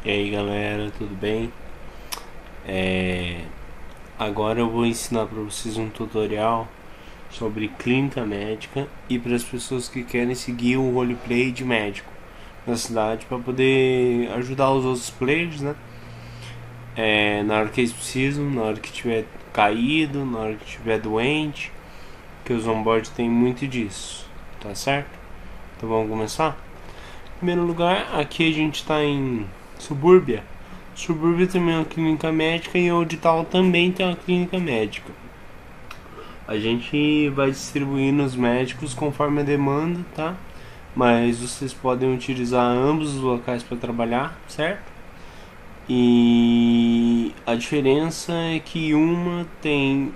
E aí galera, tudo bem? Agora eu vou ensinar para vocês um tutorial sobre clínica médica e para as pessoas que querem seguir um roleplay de médico na cidade para poder ajudar os outros players, né? Na hora que eles precisam, na hora que tiver caído, na hora que tiver doente, que os onboard tem muito disso, tá certo? Então vamos começar? Em primeiro lugar, aqui a gente está em Subúrbia. Subúrbia também é uma clínica médica e onde tal também tem uma clínica médica. A gente vai distribuindo os médicos conforme a demanda, tá? Mas vocês podem utilizar ambos os locais para trabalhar, certo? E a diferença é que uma tem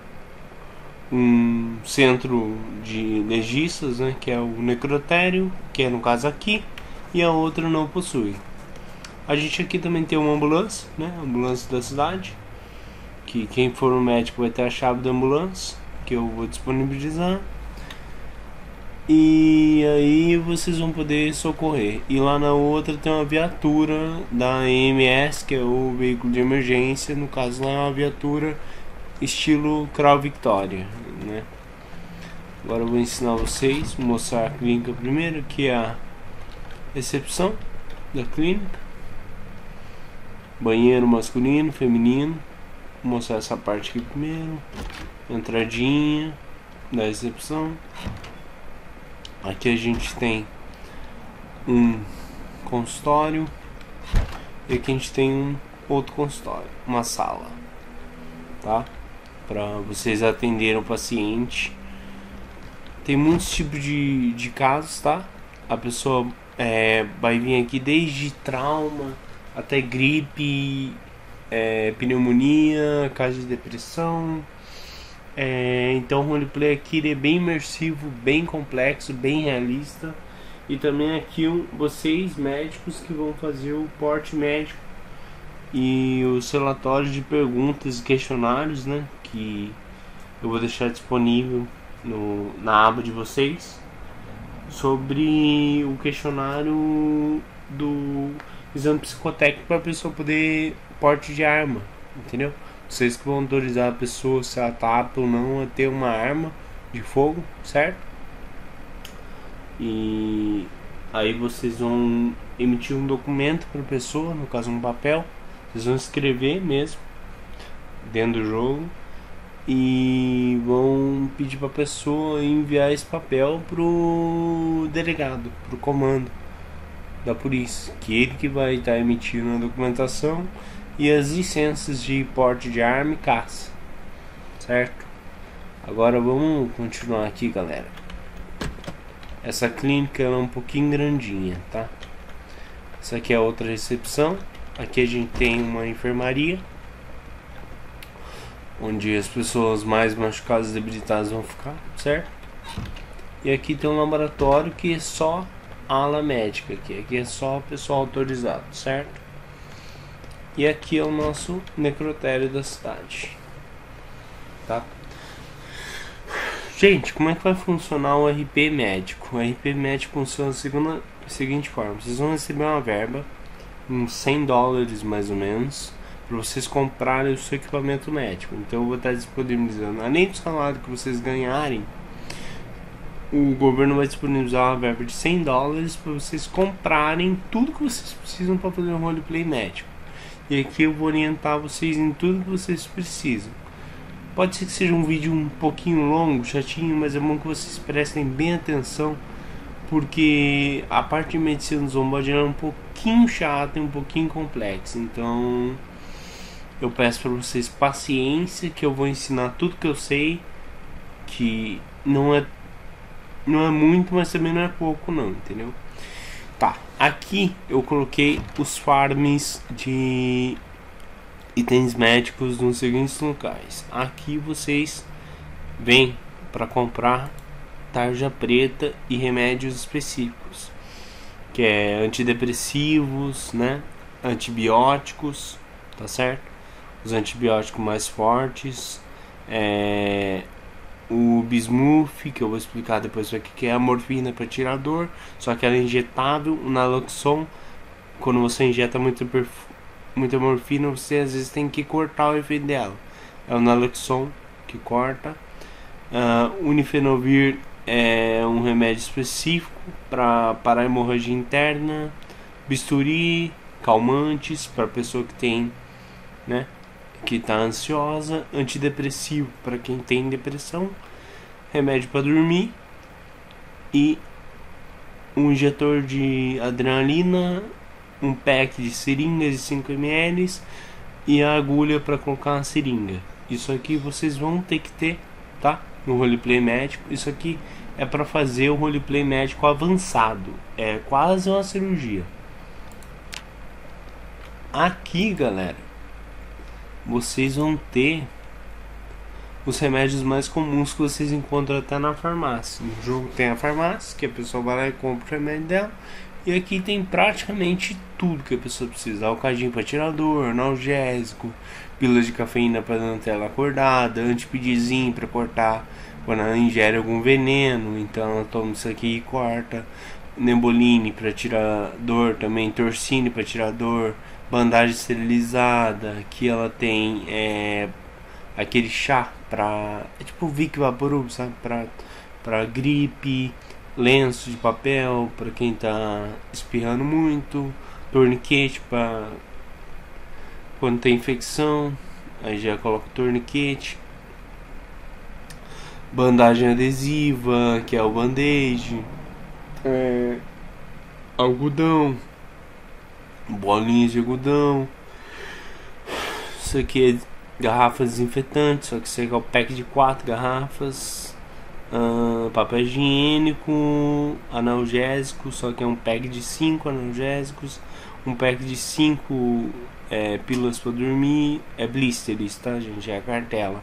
um centro de legistas, né, que é o necrotério, que é no caso aqui, e a outra não possui. A gente aqui também tem uma ambulância, né, ambulância da cidade, que quem for um médico vai ter a chave da ambulância, que eu vou disponibilizar. E aí vocês vão poder socorrer. E lá na outra tem uma viatura da EMS, que é o veículo de emergência. No caso lá é uma viatura estilo Crown Victoria, né? Agora eu vou ensinar vocês, mostrar a clínica primeiro, que é a recepção da clínica. Banheiro masculino, feminino. Vou mostrar essa parte aqui primeiro. Entradinha da recepção. Aqui a gente tem um consultório. E aqui a gente tem um outro consultório, uma sala, tá? Para vocês atenderem o paciente. Tem muitos tipos de casos, tá? A pessoa vai vir aqui desde trauma até gripe, pneumonia, caso de depressão. Então o roleplay aqui é bem imersivo, bem complexo, bem realista. E também aqui vocês médicos que vão fazer o porte médico e os relatórios de perguntas e questionários, né, que eu vou deixar disponível na aba de vocês, sobre o questionário do exame psicotécnico para a pessoa poder porte de arma, entendeu? Vocês que vão autorizar a pessoa, se ela tá apta ou não a ter uma arma de fogo, certo? E aí vocês vão emitir um documento para a pessoa, no caso um papel. Vocês vão escrever mesmo dentro do jogo e vão pedir para a pessoa enviar esse papel pro delegado, pro comando da polícia, que ele que vai estar emitindo a documentação e as licenças de porte de arma e caça, certo? Agora vamos continuar aqui, galera. Essa clínica ela é um pouquinho grandinha, tá? Essa aqui é a outra recepção. Aqui a gente tem uma enfermaria, onde as pessoas mais machucadas e debilitadas vão ficar, certo? E aqui tem um laboratório que é só ala médica, aqui é só pessoal autorizado, certo? E aqui é o nosso necrotério da cidade, tá? Gente, como é que vai funcionar o RP médico? O RP médico funciona da seguinte forma: vocês vão receber uma verba, uns $100 mais ou menos, para vocês comprarem o seu equipamento médico. Então eu vou estar disponibilizando, além do salário que vocês ganharem, o governo vai disponibilizar uma verba de $100 para vocês comprarem tudo que vocês precisam para fazer um roleplay médico. E aqui eu vou orientar vocês em tudo que vocês precisam. Pode ser que seja um vídeo um pouquinho longo, chatinho, mas é bom que vocês prestem bem atenção, porque a parte de medicina dos onboard é um pouquinho chata e um pouquinho complexa. Então eu peço para vocês paciência, que eu vou ensinar tudo que eu sei, que não é muito, mas também não é pouco não, entendeu? Tá, aqui eu coloquei os farms de itens médicos nos seguintes locais. Aqui vocês vêm para comprar tarja preta e remédios específicos, que é antidepressivos, né, antibióticos, tá certo? Os antibióticos mais fortes, o Bismuth, que eu vou explicar depois o que é a morfina para tirar dor, só que ela é injetável, o Naloxon quando você injeta muita morfina, você às vezes tem que cortar o efeito dela. É o naloxone que corta. Unifenovir é um remédio específico para parar a hemorragia interna. Bisturi, calmantes para pessoa que tem, né, que está ansiosa. Antidepressivo para quem tem depressão. Remédio para dormir. E um injetor de adrenalina, um pack de seringas de 5 ml e a agulha para colocar a seringa. Isso aqui vocês vão ter que ter, tá? No roleplay médico. Isso aqui é para fazer o roleplay médico avançado. É quase uma cirurgia. Aqui, galera, vocês vão ter os remédios mais comuns que vocês encontram até na farmácia. No jogo tem a farmácia, que a pessoa vai lá e compra o remédio dela. E aqui tem praticamente tudo que a pessoa precisa. Alcadinho para tirar dor, analgésico, pílula de cafeína para manter ela acordada, antipidizinho para cortar quando ela ingere algum veneno. Então ela toma isso aqui e corta. Nemboline para tirar dor também, Torcine para tirar dor, bandagem esterilizada. Aqui ela tem aquele chá pra... é tipo Vic Vaporub, sabe? Pra gripe. Lenço de papel pra quem tá espirrando muito. Torniquete pra quando tem infecção, aí já coloca o torniquete. Bandagem adesiva, que é o band-aid. Algodão, bolinhas de algodão. Isso aqui é garrafas desinfetantes, só que isso aqui é o pack de 4 garrafas. Papel higiênico, analgésico, só que é um pack de 5 analgésicos. Um pack de 5 pílulas para dormir. É blisters, tá, gente? É a cartela.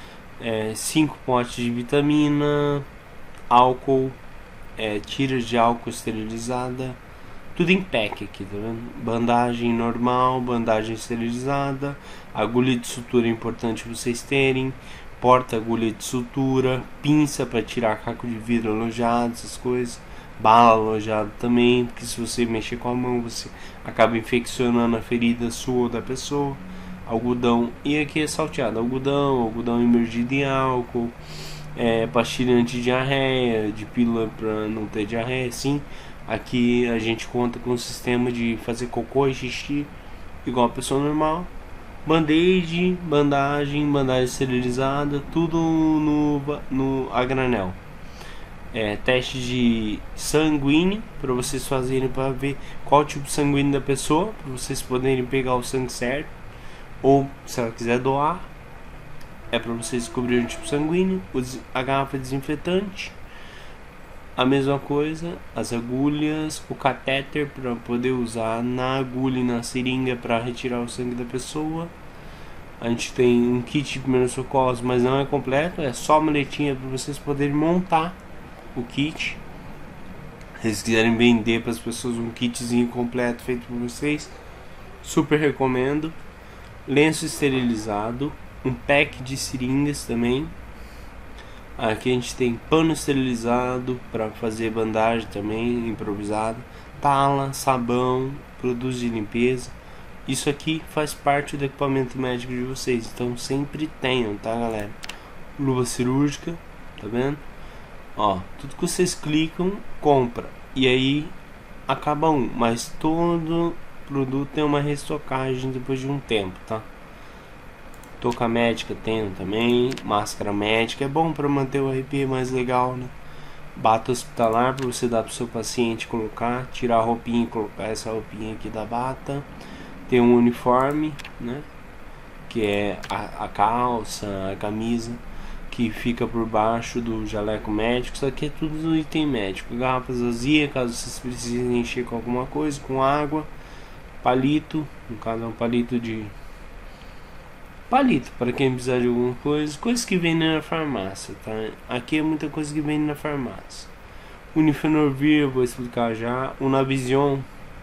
5 potes de vitamina. Álcool, tiras de álcool esterilizada. Tudo em pack aqui, tá vendo? Bandagem normal, bandagem esterilizada. Agulha de sutura é importante vocês terem. Porta-agulha de sutura. Pinça para tirar caco de vidro alojado, essas coisas. Bala alojada também, porque se você mexer com a mão, você acaba infeccionando a ferida sua ou da pessoa. Algodão, e aqui é salteado. Algodão imergido em álcool. Pastilha anti-diarreia, de pílula para não ter diarreia, sim. Aqui a gente conta com um sistema de fazer cocô e xixi igual a pessoa normal. Band-aid, bandagem esterilizada, tudo a granel. Teste de sanguíneo para vocês fazerem para ver qual o tipo sanguíneo da pessoa, para vocês poderem pegar o sangue certo. Ou se ela quiser doar, é para vocês descobrirem o tipo sanguíneo. A garrafa desinfetante, a mesma coisa, as agulhas, o catéter para poder usar na agulha e na seringa para retirar o sangue da pessoa. A gente tem um kit de primeiros socorros, mas não é completo, é só maletinha para vocês poderem montar o kit. Se vocês quiserem vender para as pessoas um kitzinho completo feito por vocês, super recomendo. Lenço esterilizado, um pack de seringas também. Aqui a gente tem pano esterilizado para fazer bandagem também, improvisado. Tala, sabão, produtos de limpeza. Isso aqui faz parte do equipamento médico de vocês, então sempre tenham, tá, galera? Luva cirúrgica, tá vendo? Ó, tudo que vocês clicam, compra. E aí acaba um, mas todo produto tem uma restocagem depois de um tempo, tá? Touca médica tem também, máscara médica, é bom para manter o arrepio mais legal, né? Bata hospitalar para você dar para o seu paciente colocar, tirar a roupinha e colocar essa roupinha aqui da bata. Tem um uniforme, né? Que é a calça, a camisa, que fica por baixo do jaleco médico. Isso aqui é tudo do item médico. Garrafas vazias, caso vocês precisem encher com alguma coisa, com água. Palito, no caso é um palito para quem precisar de alguma coisa. Coisas que vendem na farmácia, tá? Aqui é muita coisa que vende na farmácia. Unifenovir, eu vou explicar já. O Navision,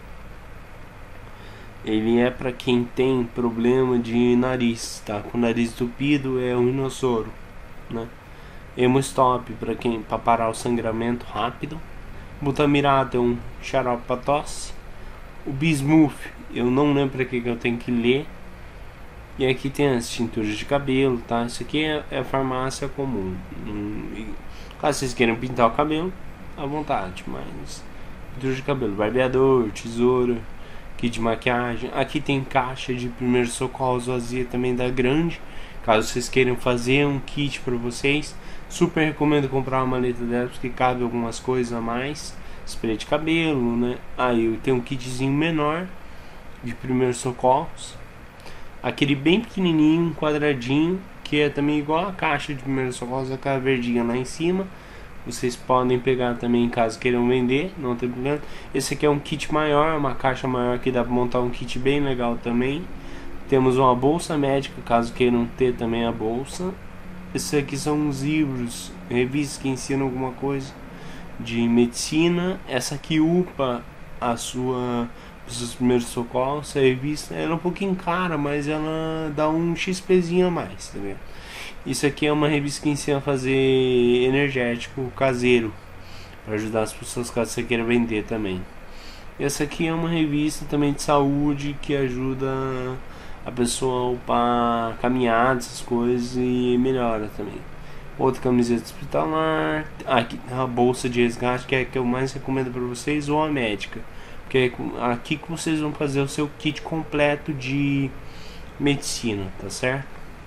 ele é para quem tem problema de nariz, tá? Com o nariz entupido, é um rinossoro, né? Hemostop para parar o sangramento rápido. Butamirato é um xarope para tosse. O Bismuth, eu não lembro para que eu tenho que ler. E aqui tem as tinturas de cabelo, tá? Isso aqui é farmácia comum. Caso vocês queiram pintar o cabelo, à vontade, mas tintura de cabelo, barbeador, tesoura, kit de maquiagem. Aqui tem caixa de primeiros socorros vazia também da Grande. Caso vocês queiram fazer um kit para vocês, super recomendo comprar uma maleta dela porque cabe algumas coisas a mais. Spray de cabelo, né? Aí eu tenho um kitzinho menor de primeiros socorros. Aquele bem pequenininho, quadradinho, que é também igual a caixa de primeiros socorros, aquela verdinha lá em cima. Vocês podem pegar também caso queiram vender, não tem problema. Esse aqui é um kit maior, uma caixa maior que dá para montar um kit bem legal também. Temos uma bolsa médica, caso queiram ter também a bolsa. Esses aqui são uns livros, revistas que ensinam alguma coisa de medicina. Essa aqui upa os seus primeiros socorros. Essa revista ela é um pouquinho cara, mas ela dá um XPzinho a mais, tá vendo? Isso aqui é uma revista que ensina a fazer energético caseiro para ajudar as pessoas caso você queira vender também. Essa aqui é uma revista também de saúde que ajuda a pessoa a upar caminhada, essas coisas, e melhora também. Outra camiseta hospitalar, aqui a bolsa de resgate, que é a que eu mais recomendo para vocês, ou a médica, porque é aqui que vocês vão fazer o seu kit completo de medicina, tá certo?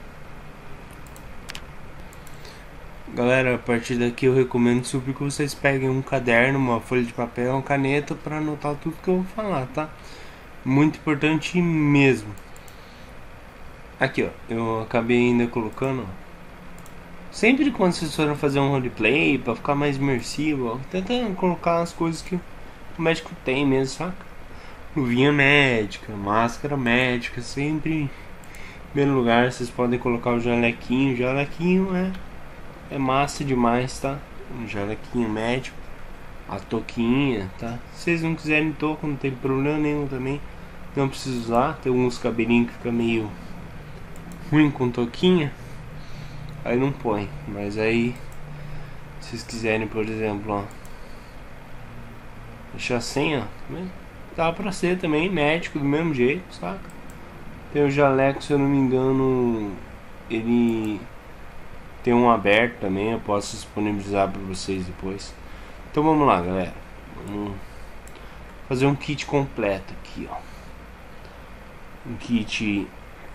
Galera, a partir daqui eu recomendo super que vocês peguem um caderno, uma folha de papel, uma caneta para anotar tudo que eu vou falar, tá? Muito importante mesmo. Aqui, ó, eu acabei ainda colocando, ó. Sempre quando vocês forem fazer um roleplay, para ficar mais imersivo, ó, tenta colocar as coisas que o médico tem mesmo, saca? Luvinha médica, máscara médica, sempre em primeiro lugar. Vocês podem colocar o jalequinho. O jalequinho é massa demais, tá? Um jalequinho médico, a touquinha, tá? Se vocês não quiserem touca, não tem problema nenhum também, não precisa usar. Tem alguns cabelinhos que fica meio ruim com touquinha, aí não põe. Mas aí, se vocês quiserem, por exemplo, ó, deixar sem, ó, dá pra ser também médico do mesmo jeito, saca? Tem o jaleco, se eu não me engano, ele tem um aberto também, eu posso disponibilizar para vocês depois. Então vamos lá, galera, vamos fazer um kit completo aqui, ó. Um kit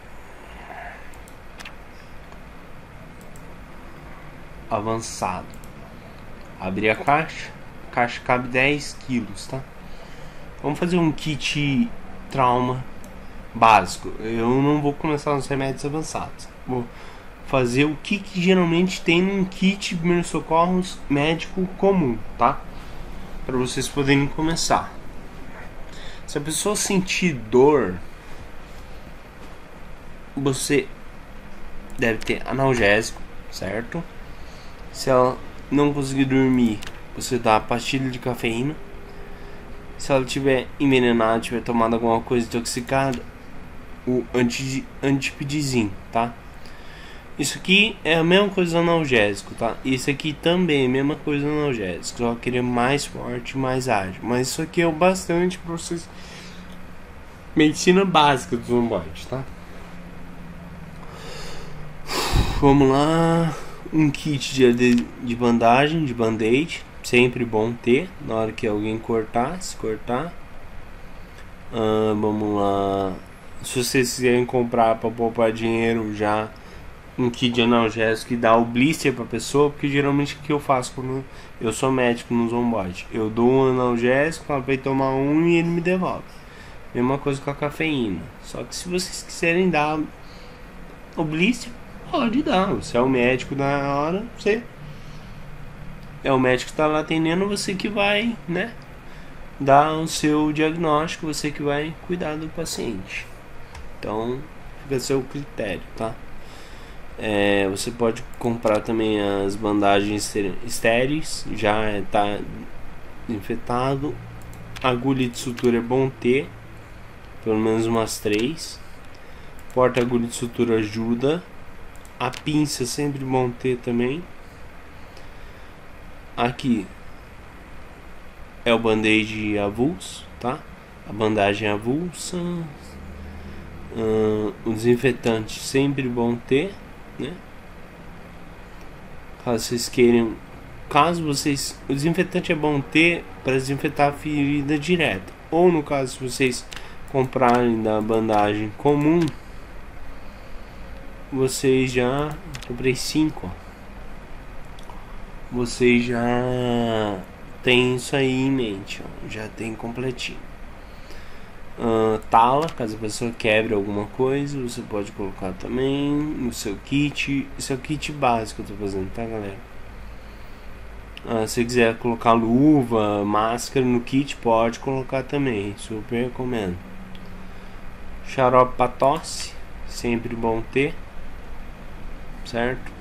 avançado. Abrir a caixa cabe 10 quilos, tá? Vamos fazer um kit trauma básico. Eu não vou começar nos remédios avançados, vou fazer o que geralmente tem num kit de primeiros socorros médico comum, tá? Para vocês poderem começar. Se a pessoa sentir dor, você deve ter analgésico, certo? Se ela não conseguir dormir, você dá a pastilha de cafeína. Se ela tiver envenenada, tiver tomado alguma coisa intoxicada, o antipidizin, tá? Isso aqui é a mesma coisa do analgésico, tá? Isso aqui também é a mesma coisa do analgésico, só que ele é mais forte, mais ágil. Mas isso aqui é o bastante para vocês. Medicina básica do zomboide, tá? Vamos lá. Um kit de bandagem, de band-aid. Sempre bom ter na hora que alguém se cortar. Vamos lá. Se vocês quiserem comprar para poupar dinheiro, já um kit de analgésico que dá o blister pra pessoa, porque geralmente o que eu faço quando eu sou médico no zomboide, eu dou um analgésico, falo pra ele tomar um e ele me devolve. Mesma coisa com a cafeína. Só que se vocês quiserem dar o blister, pode dar. Você é o médico na hora, você é o médico que tá lá atendendo, você que vai, né, dar o seu diagnóstico, você que vai cuidar do paciente. Então fica a seu critério, tá? Você pode comprar também as bandagens estéreis, já tá infectado. Agulha de sutura é bom ter, pelo menos umas 3. Porta-agulha de sutura ajuda. A pinça é sempre bom ter também. Aqui é o band-aid avulso, tá? a bandagem avulsa, o desinfetante sempre bom ter, né? Caso vocês queiram, o desinfetante é bom ter para desinfetar a ferida direta, ou no caso se vocês comprarem da bandagem comum, vocês já comprei 5, vocês já tem isso aí em mente, ó, já tem completinho. Tala, caso a pessoa quebre alguma coisa, você pode colocar também no seu kit. Isso é o kit básico que eu tô fazendo, tá, galera? Se quiser colocar luva, máscara no kit, pode colocar também, super recomendo. Xarope para tosse, sempre bom ter, certo?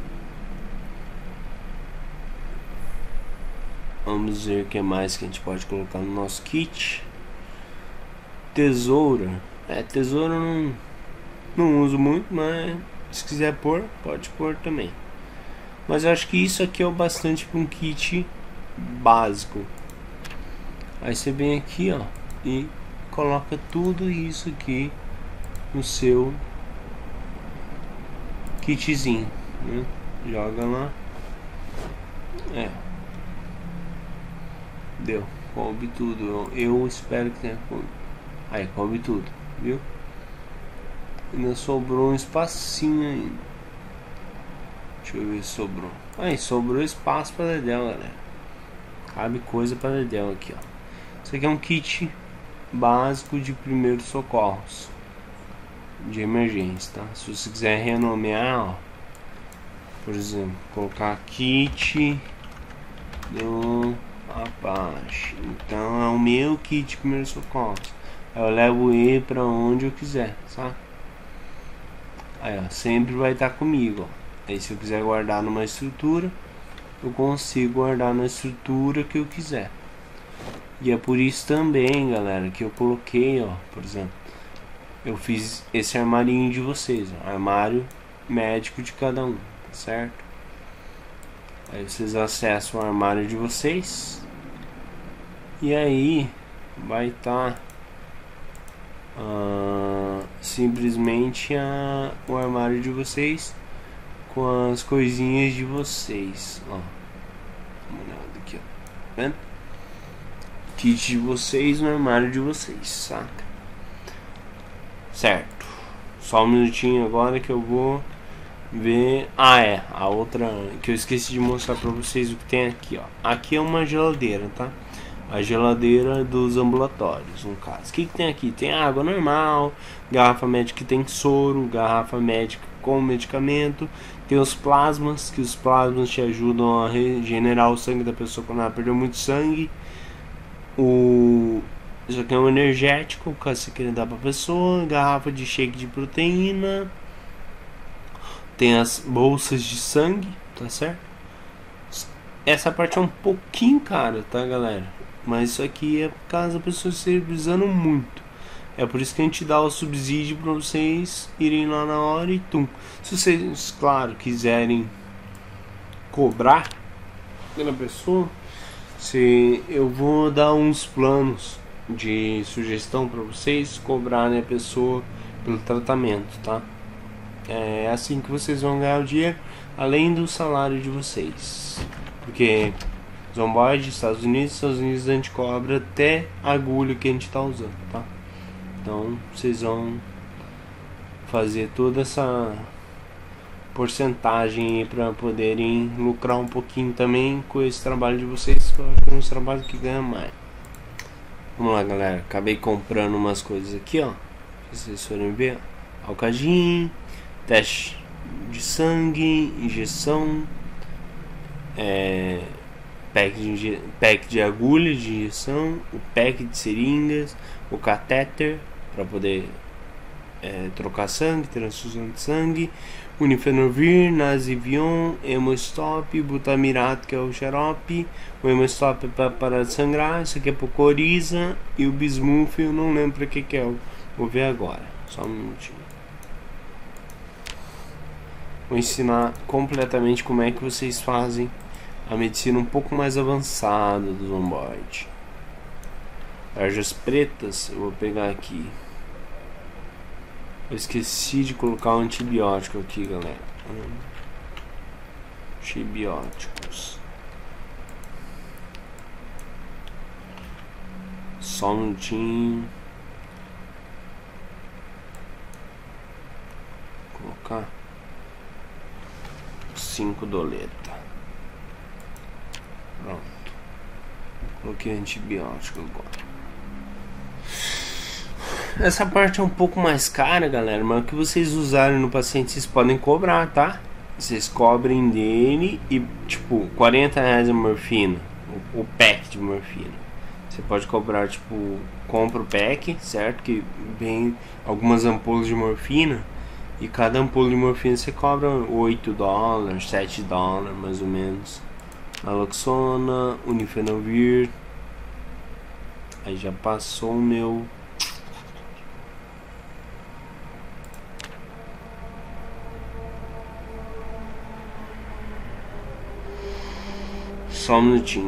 Vamos ver o que mais que a gente pode colocar no nosso kit. Tesoura. Tesoura não uso muito, mas se quiser pôr, pode pôr também. Mas eu acho que isso aqui é o bastante para um kit básico. Aí você vem aqui, ó, e coloca tudo isso aqui no seu kitzinho, né? Joga lá. Deu, coube tudo. Eu espero que tenha coube. Aí, coube tudo, viu? Ainda sobrou um espacinho ainda. Deixa eu ver se sobrou. Aí, sobrou espaço pra Dedéu, galera. Cabe coisa pra Dedéu aqui, ó. Isso aqui é um kit básico de primeiros socorros, de emergência, tá? Se você quiser renomear, ó, por exemplo, colocar kit do Apache. Então é o meu kit de primeiros socorros. Eu levo ele pra onde eu quiser, sabe? Aí, ó, sempre vai estar comigo, ó. Aí se eu quiser guardar numa estrutura, eu consigo guardar na estrutura que eu quiser. E é por isso também, galera, que eu coloquei, ó, por exemplo, eu fiz esse armarinho de vocês, ó, armário médico de cada um, tá certo? Aí vocês acessam o armário de vocês e aí vai estar simplesmente o armário de vocês com as coisinhas de vocês, ó. Uma olhada aqui, ó, vendo? Kit de vocês no armário de vocês, saca? Certo. Só um minutinho agora que eu vou ver. A outra que eu esqueci de mostrar pra vocês o que tem aqui, ó. Aqui é uma geladeira, tá? A geladeira dos ambulatórios, no caso. O que tem aqui? Tem água normal, garrafa médica que tem soro, garrafa médica com medicamento. Tem os plasmas, que os plasmas te ajudam a regenerar o sangue da pessoa quando ela perdeu muito sangue. Isso aqui é um energético, caso você queira dar pra pessoa. Garrafa de shake de proteína. Tem as bolsas de sangue, tá certo? Essa parte é um pouquinho cara, tá, galera? Mas isso aqui é caso a pessoa esteja precisando muito. É por isso que a gente dá o subsídio para vocês irem lá na hora e tum. Se vocês, claro, quiserem cobrar pela pessoa, eu vou dar uns planos de sugestão para vocês cobrarem a pessoa pelo tratamento, tá? É assim que vocês vão ganhar o dinheiro, além do salário de vocês. Porque Zomboid, Estados Unidos a gente cobra até a agulha que a gente tá usando, tá? Então vocês vão fazer toda essa porcentagem aí para poderem lucrar um pouquinho também com esse trabalho de vocês, que eu acho que é um trabalho que ganha mais. Vamos lá, galera, acabei comprando umas coisas aqui, ó. Se vocês forem ver, Alcadin, teste de sangue, injeção, pack de agulha de injeção, o pack de seringas, o catéter para poder trocar sangue, transfusão de sangue, Unifenovir, Nazivion, Hemostop, Butamirato, que é o xarope, o Hemostop é para parar de sangrar, isso aqui é para coriza, e o Bismuth eu não lembro para que é, vou ver agora, só um minutinho. Vou ensinar completamente como é que vocês fazem a medicina um pouco mais avançada do Zomboid. Tarjas pretas, eu vou pegar aqui. Eu esqueci de colocar o antibiótico aqui, galera. Antibióticos. Só um minutinho. Vou colocar 5 doleta. Pronto. Coloquei antibiótico agora. Essa parte é um pouco mais cara, galera, mas o que vocês usarem no paciente vocês podem cobrar, tá? Vocês cobrem dele e tipo R$40 a morfina, o pack de morfina. Você pode cobrar, tipo, compra o pack, certo? Que vem algumas ampolas de morfina e cada ampola de morfina você cobra $8, $7 mais ou menos. Naloxona, Unifenovir. Aí já passou o meu. Só um minutinho.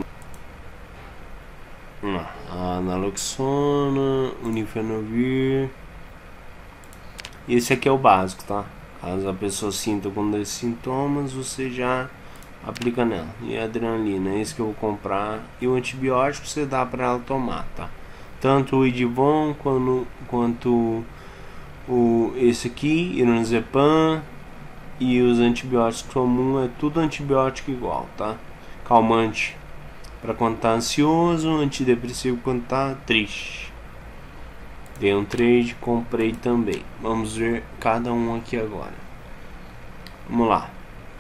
Vamos lá. Naloxona, Unifenovir. E esse aqui é o básico, tá? Caso a pessoa sinta algum desses sintomas, você já aplica nela. E a adrenalina, esse que eu vou comprar. E o antibiótico você dá pra ela tomar, tá? Tanto o Idivon quanto esse aqui, Ironzepam. E os antibióticos comuns é tudo antibiótico igual, tá? Calmante para quando tá ansioso, antidepressivo quando tá triste. Dei um trade, comprei também. Vamos ver cada um aqui agora. Vamos lá.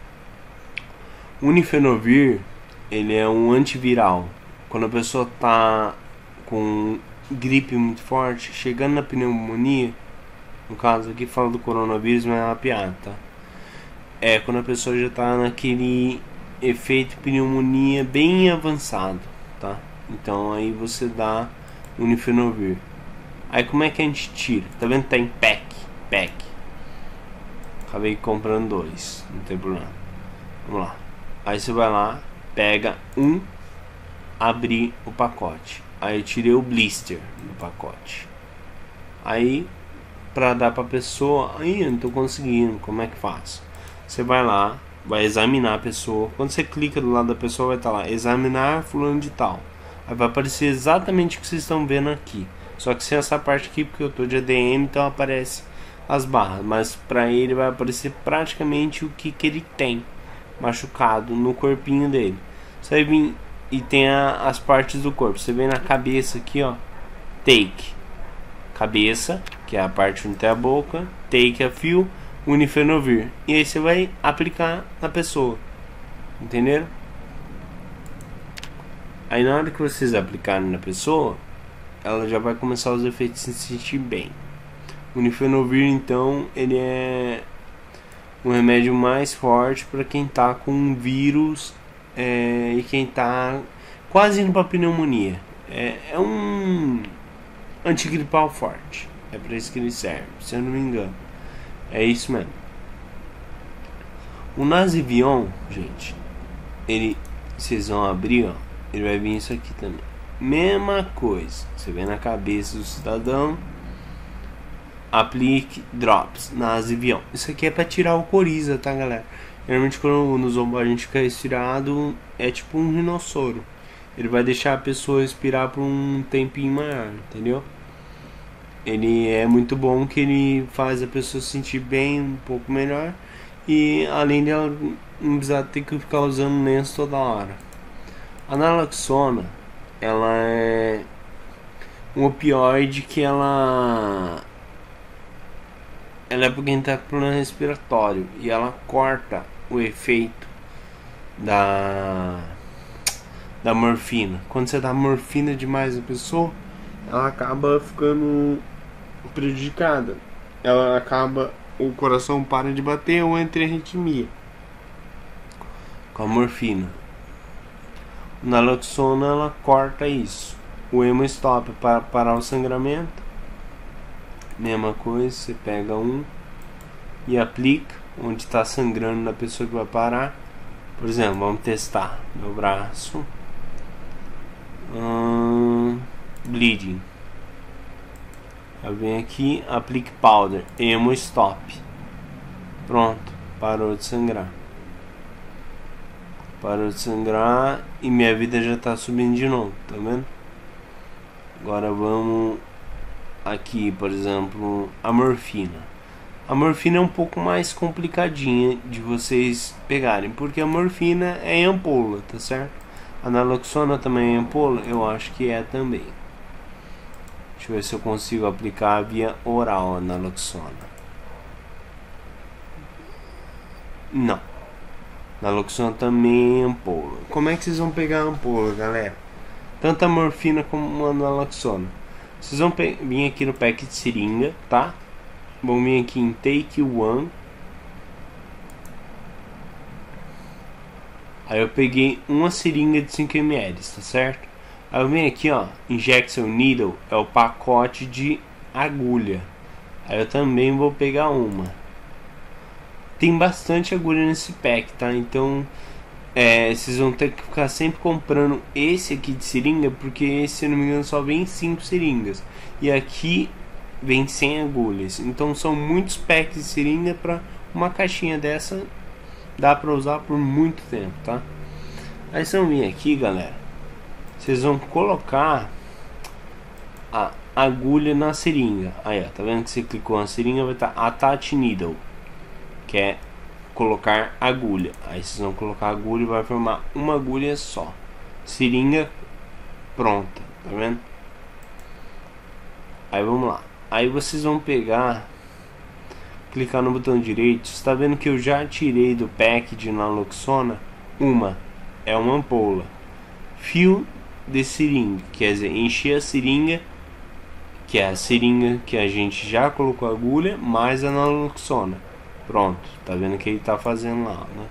Unifenovir, ele é um antiviral. Quando a pessoa tá com gripe muito forte, chegando na pneumonia, no caso aqui fala do coronavírus, mas é uma piada, tá? É quando a pessoa já tá naquele efeito pneumonia bem avançado, tá? Então aí você dá Unifenovir. Aí como é que a gente tira? Tá vendo? Tá em pack. Acabei comprando 2, não tem problema. Vamos lá. Aí você vai lá, pega abrir o pacote. Aí eu tirei o blister do pacote. Aí pra dar pra pessoa, aí eu não tô conseguindo, como é que faço? Você vai lá, vai examinar a pessoa. Quando você clica do lado da pessoa, vai estar lá, examinar fulano de tal. Aí vai aparecer exatamente o que vocês estão vendo aqui. Só que sem essa parte aqui, porque eu tô de ADM, então aparece as barras. Mas pra ele vai aparecer praticamente o que ele tem machucado no corpinho dele. Você vai vir e tem as partes do corpo. Você vem na cabeça aqui, ó. Take. Cabeça, que é a parte onde tem a boca. Take a fio. Unifenovir. E aí você vai aplicar na pessoa. Entenderam? Aí na hora que vocês aplicarem na pessoa, ela já vai começar os efeitos se sentir bem. Unifenovir, então, ele é um remédio mais forte para quem tá com um vírus e quem tá quase indo para pneumonia. É um antigripal forte. É para isso que ele serve, se eu não me engano. É isso mesmo. O Nazivion, gente, vocês vão abrir, ó, ele vai vir isso aqui também. Mesma coisa. Você vê na cabeça do cidadão. Aplique drops Nazivion. Isso aqui é para tirar o coriza, tá, galera? Geralmente quando no zombo a gente fica respirado, é tipo um rinossoro. Ele vai deixar a pessoa respirar por um tempinho maior, entendeu? Ele é muito bom que ele faz a pessoa se sentir bem, um pouco melhor. E além dela não precisar ter que ficar usando lenço toda hora. A naloxona, ela é um opioide que ela é pra quem tá com problema respiratório. E ela corta o efeito da morfina. Quando você dá morfina demais na pessoa, ela acaba ficando prejudicada. O coração para de bater ou entra em arritmia com a morfina. O naloxona, ela corta isso. O hemostop para parar o sangramento. Mesma coisa, você pega e aplica onde está sangrando na pessoa que vai parar. Por exemplo, vamos testar meu braço. bleeding. Eu venho aqui, aplique powder, emo stop. Pronto, parou de sangrar. Parou de sangrar e minha vida já tá subindo de novo, tá vendo? Agora vamos aqui, por exemplo, a morfina. A morfina é um pouco mais complicadinha de vocês pegarem, porque a morfina é em ampola, tá certo? A naloxona também é em ampola? Eu acho que é também. Deixa eu ver se eu consigo aplicar via oral a naloxona. Não. Naloxona também é ampola. Como é que vocês vão pegar a ampola, galera? Tanto a morfina como a naloxona. Vocês vão vir aqui no pack de seringa, tá? Vão vir aqui em Take One. Aí eu peguei uma seringa de 5 ml, tá certo? Aí eu venho aqui, ó, Injection Needle é o pacote de agulha. Aí eu também vou pegar uma. Tem bastante agulha nesse pack, tá? Então vocês vão ter que ficar sempre comprando esse aqui de seringa, porque esse, se não me engano, só vem 5 seringas. E aqui vem 100 agulhas. Então são muitos packs de seringa para uma caixinha dessa. Dá pra usar por muito tempo, tá? Aí vocês vão vir aqui, galera. Vocês vão colocar a agulha na seringa. Aí, ó, tá vendo que você clicou na seringa, vai estar Attach Needle, que é colocar agulha. Aí vocês vão colocar a agulha e vai formar uma agulha só. Seringa pronta, tá vendo? Aí vamos lá. Aí vocês vão pegar, clicar no botão direito. Você está vendo que eu já tirei do pack de naloxona é uma ampola. Fio de seringa, quer dizer, encher a seringa, que é a seringa que a gente já colocou a agulha, mais a naloxona. Pronto, tá vendo que ele tá fazendo lá, né?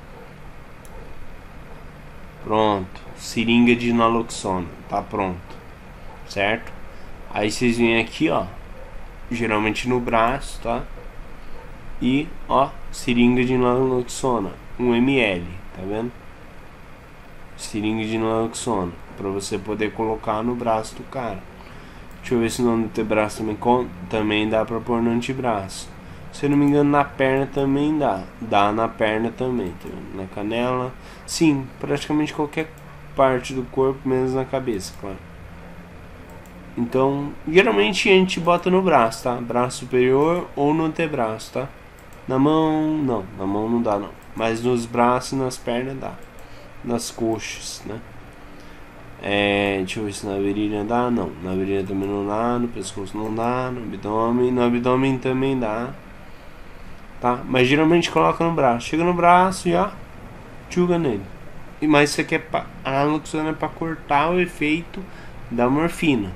Pronto, seringa de naloxona, tá pronto, certo? Aí vocês vêm aqui, ó, geralmente no braço, tá? E, ó, seringa de naloxona, 1 ml, tá vendo? Seringa de naloxona, pra você poder colocar no braço do cara. Deixa eu ver se no antebraço também dá pra pôr no antebraço. Se eu não me engano, na perna também dá. Dá na perna também, tá vendo? Na canela. Sim, praticamente qualquer parte do corpo, menos na cabeça, claro. Então, geralmente a gente bota no braço, tá? Braço superior ou no antebraço, tá? Na mão, não. Na mão não dá, não. Mas nos braços e nas pernas dá. Nas coxas, né? Deixa eu ver se na virilha dá. Não, na virilha também não dá. No pescoço não dá. No abdômen também dá. Tá? Mas geralmente coloca no braço. Chega no braço e ó, tchuga nele. Mas isso aqui a naloxona é pra cortar o efeito da morfina.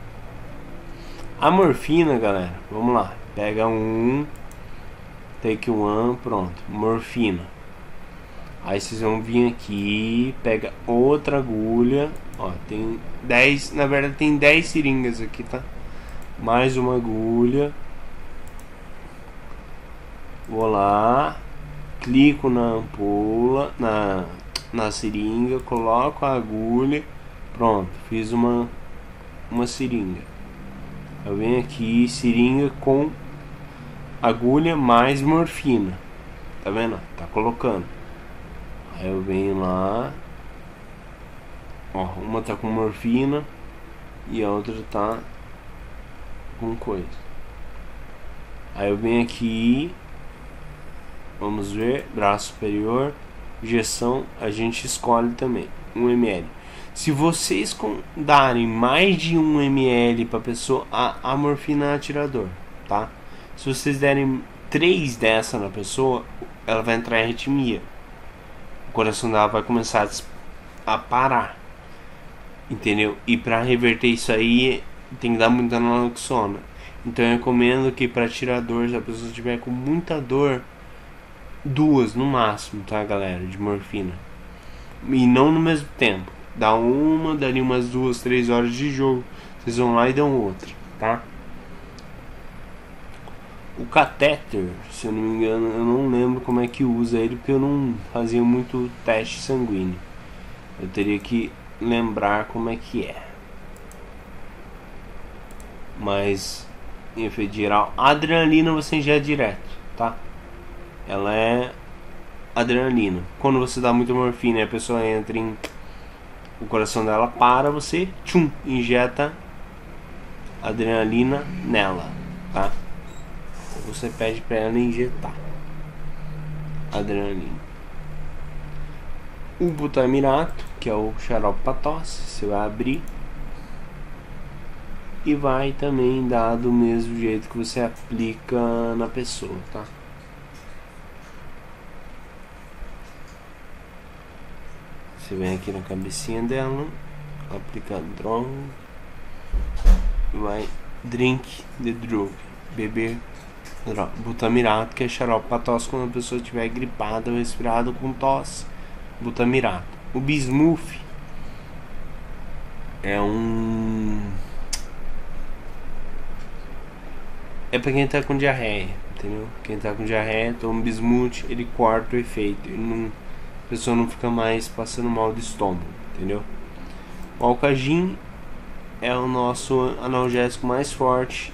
A morfina, galera, vamos lá. Pega Take One, pronto. Morfina. Aí vocês vão vir aqui, pega outra agulha. Ó, tem 10, na verdade tem 10 seringas aqui, tá? Mais uma agulha. Vou lá, clico na ampola, na seringa, coloco a agulha. Pronto, fiz uma seringa. Eu venho aqui, seringa com agulha mais morfina. Tá vendo? Tá colocando. Aí eu venho lá. Ó, uma tá com morfina e a outra tá com coisa. Aí eu venho aqui. Vamos ver, braço superior, injeção, a gente escolhe também, 1 ml. Se vocês darem mais de 1 ml para pessoa, a morfina é atirador, tá? Se vocês derem 3 dessa na pessoa, ela vai entrar em arritmia. O coração dela vai começar a parar, entendeu? E para reverter isso aí, tem que dar muita naloxona. Então eu recomendo que para atirador, se a pessoa estiver com muita dor, 2 no máximo, tá, galera, de morfina. E não no mesmo tempo. Dá uma, dali umas 2, 3 horas de jogo. Vocês vão lá e dão outra, tá? O catéter, se eu não me engano, eu não lembro como é que usa ele, porque eu não fazia muito teste sanguíneo. Eu teria que lembrar como é que é. Mas em efeito geral, a adrenalina você ingere direto, tá? Ela é adrenalina. Quando você dá muita morfina e a pessoa entra em... o coração dela para, você injeta adrenalina nela, tá? Você pede pra ela injetar adrenalina. O butamirato, que é o xarope para tosse, você vai abrir e vai também dar do mesmo jeito que você aplica na pessoa, tá? Você vem aqui na cabecinha dela, aplica droga, vai drink the drug, beber droga. Butamirato, que é xarope para tosse quando a pessoa estiver gripada ou resfriada com tosse. Butamirato. O bismuth é pra quem tá com diarreia, entendeu? Quem tá com diarreia toma bismuth, ele corta o efeito, a pessoa não fica mais passando mal de estômago, entendeu? O Alcagin é o nosso analgésico mais forte,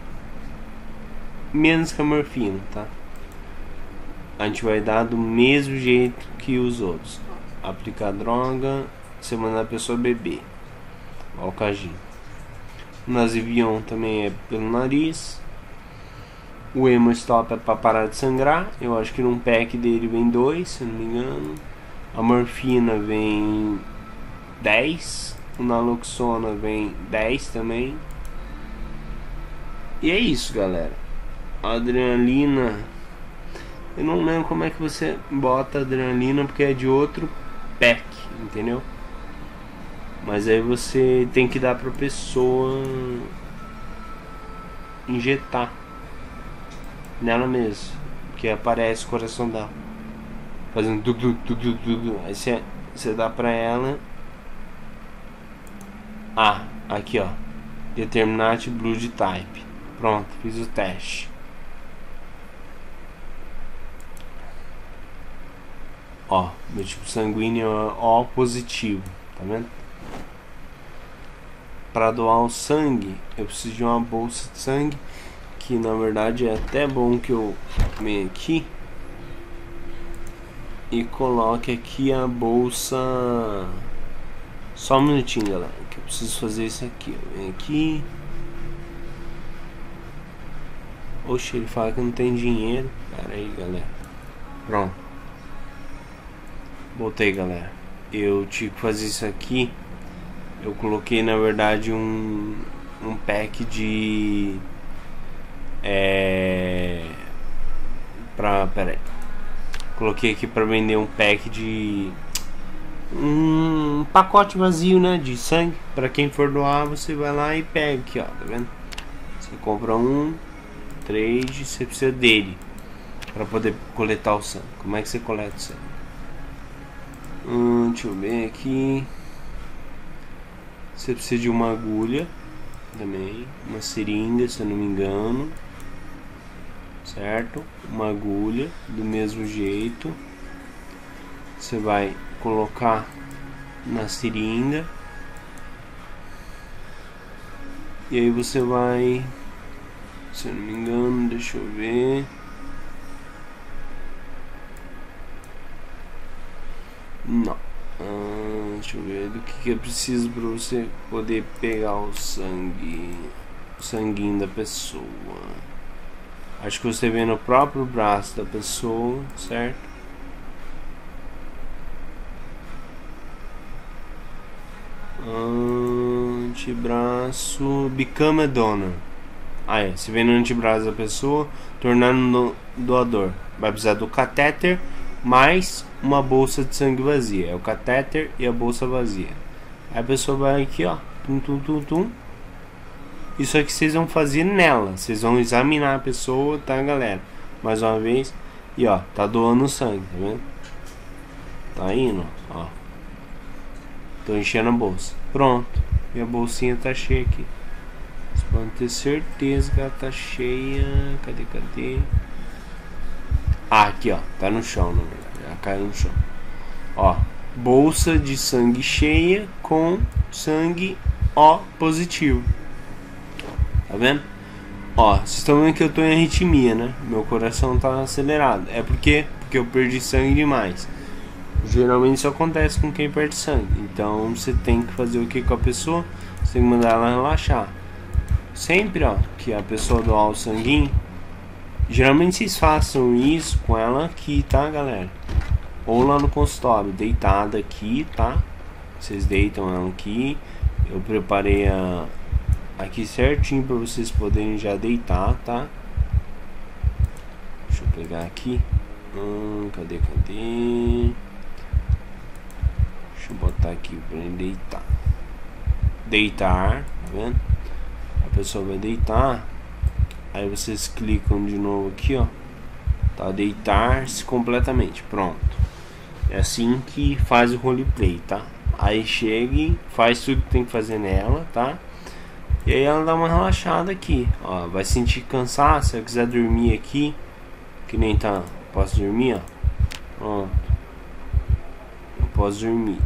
menos que a morfina, tá? A gente vai dar do mesmo jeito que os outros. Aplicar droga, você manda a pessoa beber. O Alcagin. O Nazivion também é pelo nariz. O Hemostop é para parar de sangrar. Eu acho que num pack dele vem 2, se não me engano. A morfina vem 10. O naloxona vem 10 também. E é isso, galera. A adrenalina, eu não lembro como é que você bota adrenalina, porque é de outro pack, entendeu? Mas aí você tem que dar pra pessoa injetar nela mesmo, que aparece o coração dela fazendo du. Aí você dá pra ela. Aqui ó, Determinate Blood Type. Pronto, fiz o teste. Ó, meu tipo sanguíneo é O positivo, tá vendo? Para doar o sangue, eu preciso de uma bolsa de sangue, que na verdade é até bom que eu venha aqui e coloque aqui a bolsa. Só um minutinho, galera, que eu preciso fazer isso aqui. Vem aqui. Oxe, ele fala que não tem dinheiro. Pera aí, galera. Pronto. Voltei, galera. Eu tive que fazer isso aqui. Eu coloquei, na verdade, um pack de... Pera aí. Coloquei aqui pra vender um pack de... um pacote vazio, né? De sangue. Pra quem for doar, você vai lá e pega aqui, ó. Tá vendo? Você compra 3, você precisa dele pra poder coletar o sangue. Como é que você coleta o sangue? Deixa eu ver aqui. Você precisa de uma agulha também, uma seringa, se eu não me engano, certo? Uma agulha do mesmo jeito. Você vai colocar na seringa e aí você vai, se eu não me engano, deixa eu ver. Não. Deixa eu ver do que é preciso para você poder pegar o sangue, o sanguinho da pessoa. Acho que você vê no próprio braço da pessoa, certo? Antebraço, become a donor. Você vê no antebraço da pessoa, tornando doador. Vai precisar do catéter mais uma bolsa de sangue vazia. É o catéter e a bolsa vazia. Aí a pessoa vai aqui, ó, tum. Isso aqui vocês vão fazer nela. Vocês vão examinar a pessoa, tá, galera? Mais uma vez. E ó, tá doando sangue, tá vendo? Tá indo, ó. Tô enchendo a bolsa. Pronto. E a bolsinha tá cheia aqui. Vocês podem ter certeza que ela tá cheia. Cadê? Aqui, ó. Tá no chão, na verdade. Ela caiu no chão. Ó. Bolsa de sangue cheia com sangue O positivo. Tá vendo? Ó, vocês estão vendo que eu tô em arritmia, né? Meu coração tá acelerado. É porque eu perdi sangue demais. Geralmente isso acontece com quem perde sangue. Então você tem que fazer o que com a pessoa? Você tem que mandar ela relaxar. Sempre, ó, que a pessoa doar o sanguinho. Geralmente vocês façam isso com ela aqui, tá, galera? Ou lá no consultório, deitada aqui, tá? Vocês deitam ela aqui. Eu preparei aqui certinho para vocês poderem já deitar, tá? Deixa eu pegar aqui. Cadê? Deixa eu botar aqui para ele deitar. Deitar, tá vendo? A pessoa vai deitar. Aí vocês clicam de novo aqui, ó. Tá, deitar-se completamente. Pronto. É assim que faz o roleplay, tá? Aí chega, faz tudo que tem que fazer nela, tá? E aí ela dá uma relaxada aqui, ó. Vai sentir cansaço, se ela quiser dormir aqui, que nem tá. Posso dormir, ó. Pronto. Eu posso dormir.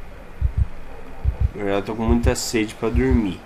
Eu já tô com muita sede pra dormir.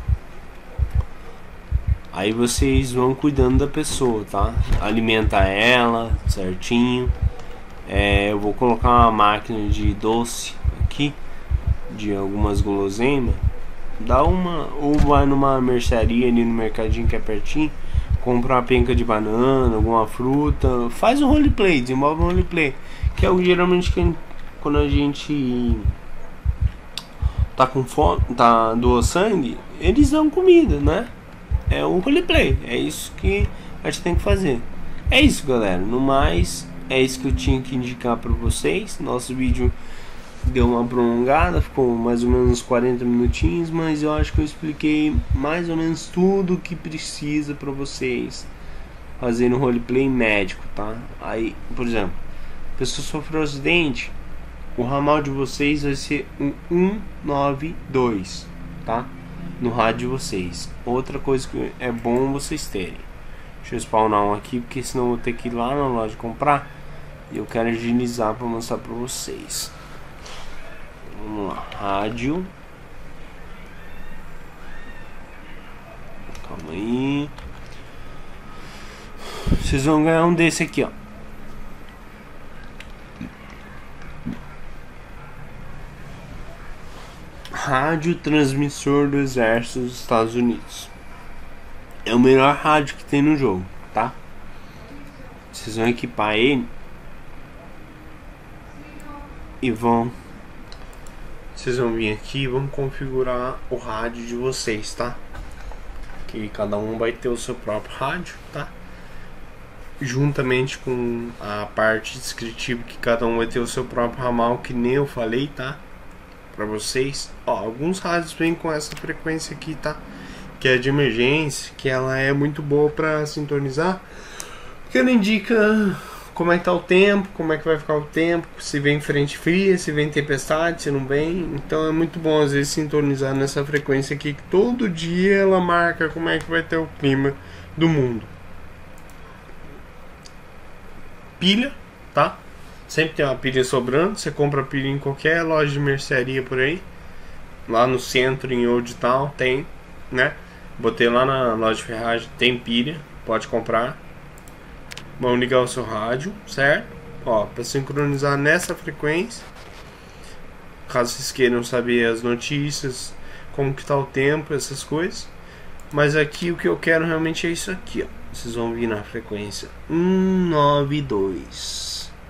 Aí vocês vão cuidando da pessoa, tá? Alimenta ela certinho. Eu vou colocar uma máquina de doce aqui, de algumas guloseimas. Dá uma, ou vai numa mercearia ali no mercadinho que é pertinho, compra uma penca de banana, alguma fruta, faz um roleplay, desenvolve um roleplay, que é geralmente quando a gente tá com fome, tá doando sangue, eles dão comida, né? É um roleplay, é isso que a gente tem que fazer. É isso, galera, no mais é isso que eu tinha que indicar para vocês. Nosso vídeo deu uma prolongada, ficou mais ou menos uns 40 minutinhos, mas eu acho que eu expliquei mais ou menos tudo o que precisa para vocês fazerem um roleplay médico, tá? Aí, por exemplo, a pessoa sofreu um acidente, o ramal de vocês vai ser um 192, tá? No rádio de vocês. Outra coisa que é bom vocês terem. Deixa eu spawnar um aqui, porque senão eu vou ter que ir lá na loja comprar. E eu quero agilizar para mostrar para vocês. Vamos lá, rádio. Calma aí. Vocês vão ganhar um desse aqui, ó. Rádio transmissor do Exército dos Estados Unidos. É o melhor rádio que tem no jogo, tá? Vocês vão equipar ele e vocês vão vir aqui e vão configurar o rádio de vocês, tá? Que cada um vai ter o seu próprio rádio, tá? Juntamente com a parte descritiva que cada um vai ter o seu próprio ramal, que nem eu falei, tá? Pra vocês, ó, alguns rádios vêm com essa frequência aqui, tá? Que é de emergência, que ela é muito boa pra sintonizar, porque ela indica como é que tá o tempo, como é que vai ficar o tempo, se vem frente fria, se vem tempestade, se não vem. Então é muito bom às vezes sintonizar nessa frequência aqui, que todo dia ela marca como é que vai ter o clima do mundo. Pilha, tá? Sempre tem uma pilha sobrando. Você compra pilha em qualquer loja de mercearia por aí. Lá no centro, em Old Town, tem, né? Botei lá na loja de ferragem, tem pilha, pode comprar. Vamos ligar o seu rádio, certo? Ó, para sincronizar nessa frequência. Caso vocês queiram saber as notícias, como que tá o tempo, essas coisas. Mas aqui o que eu quero realmente é isso aqui, ó. Vocês vão vir na frequência 192.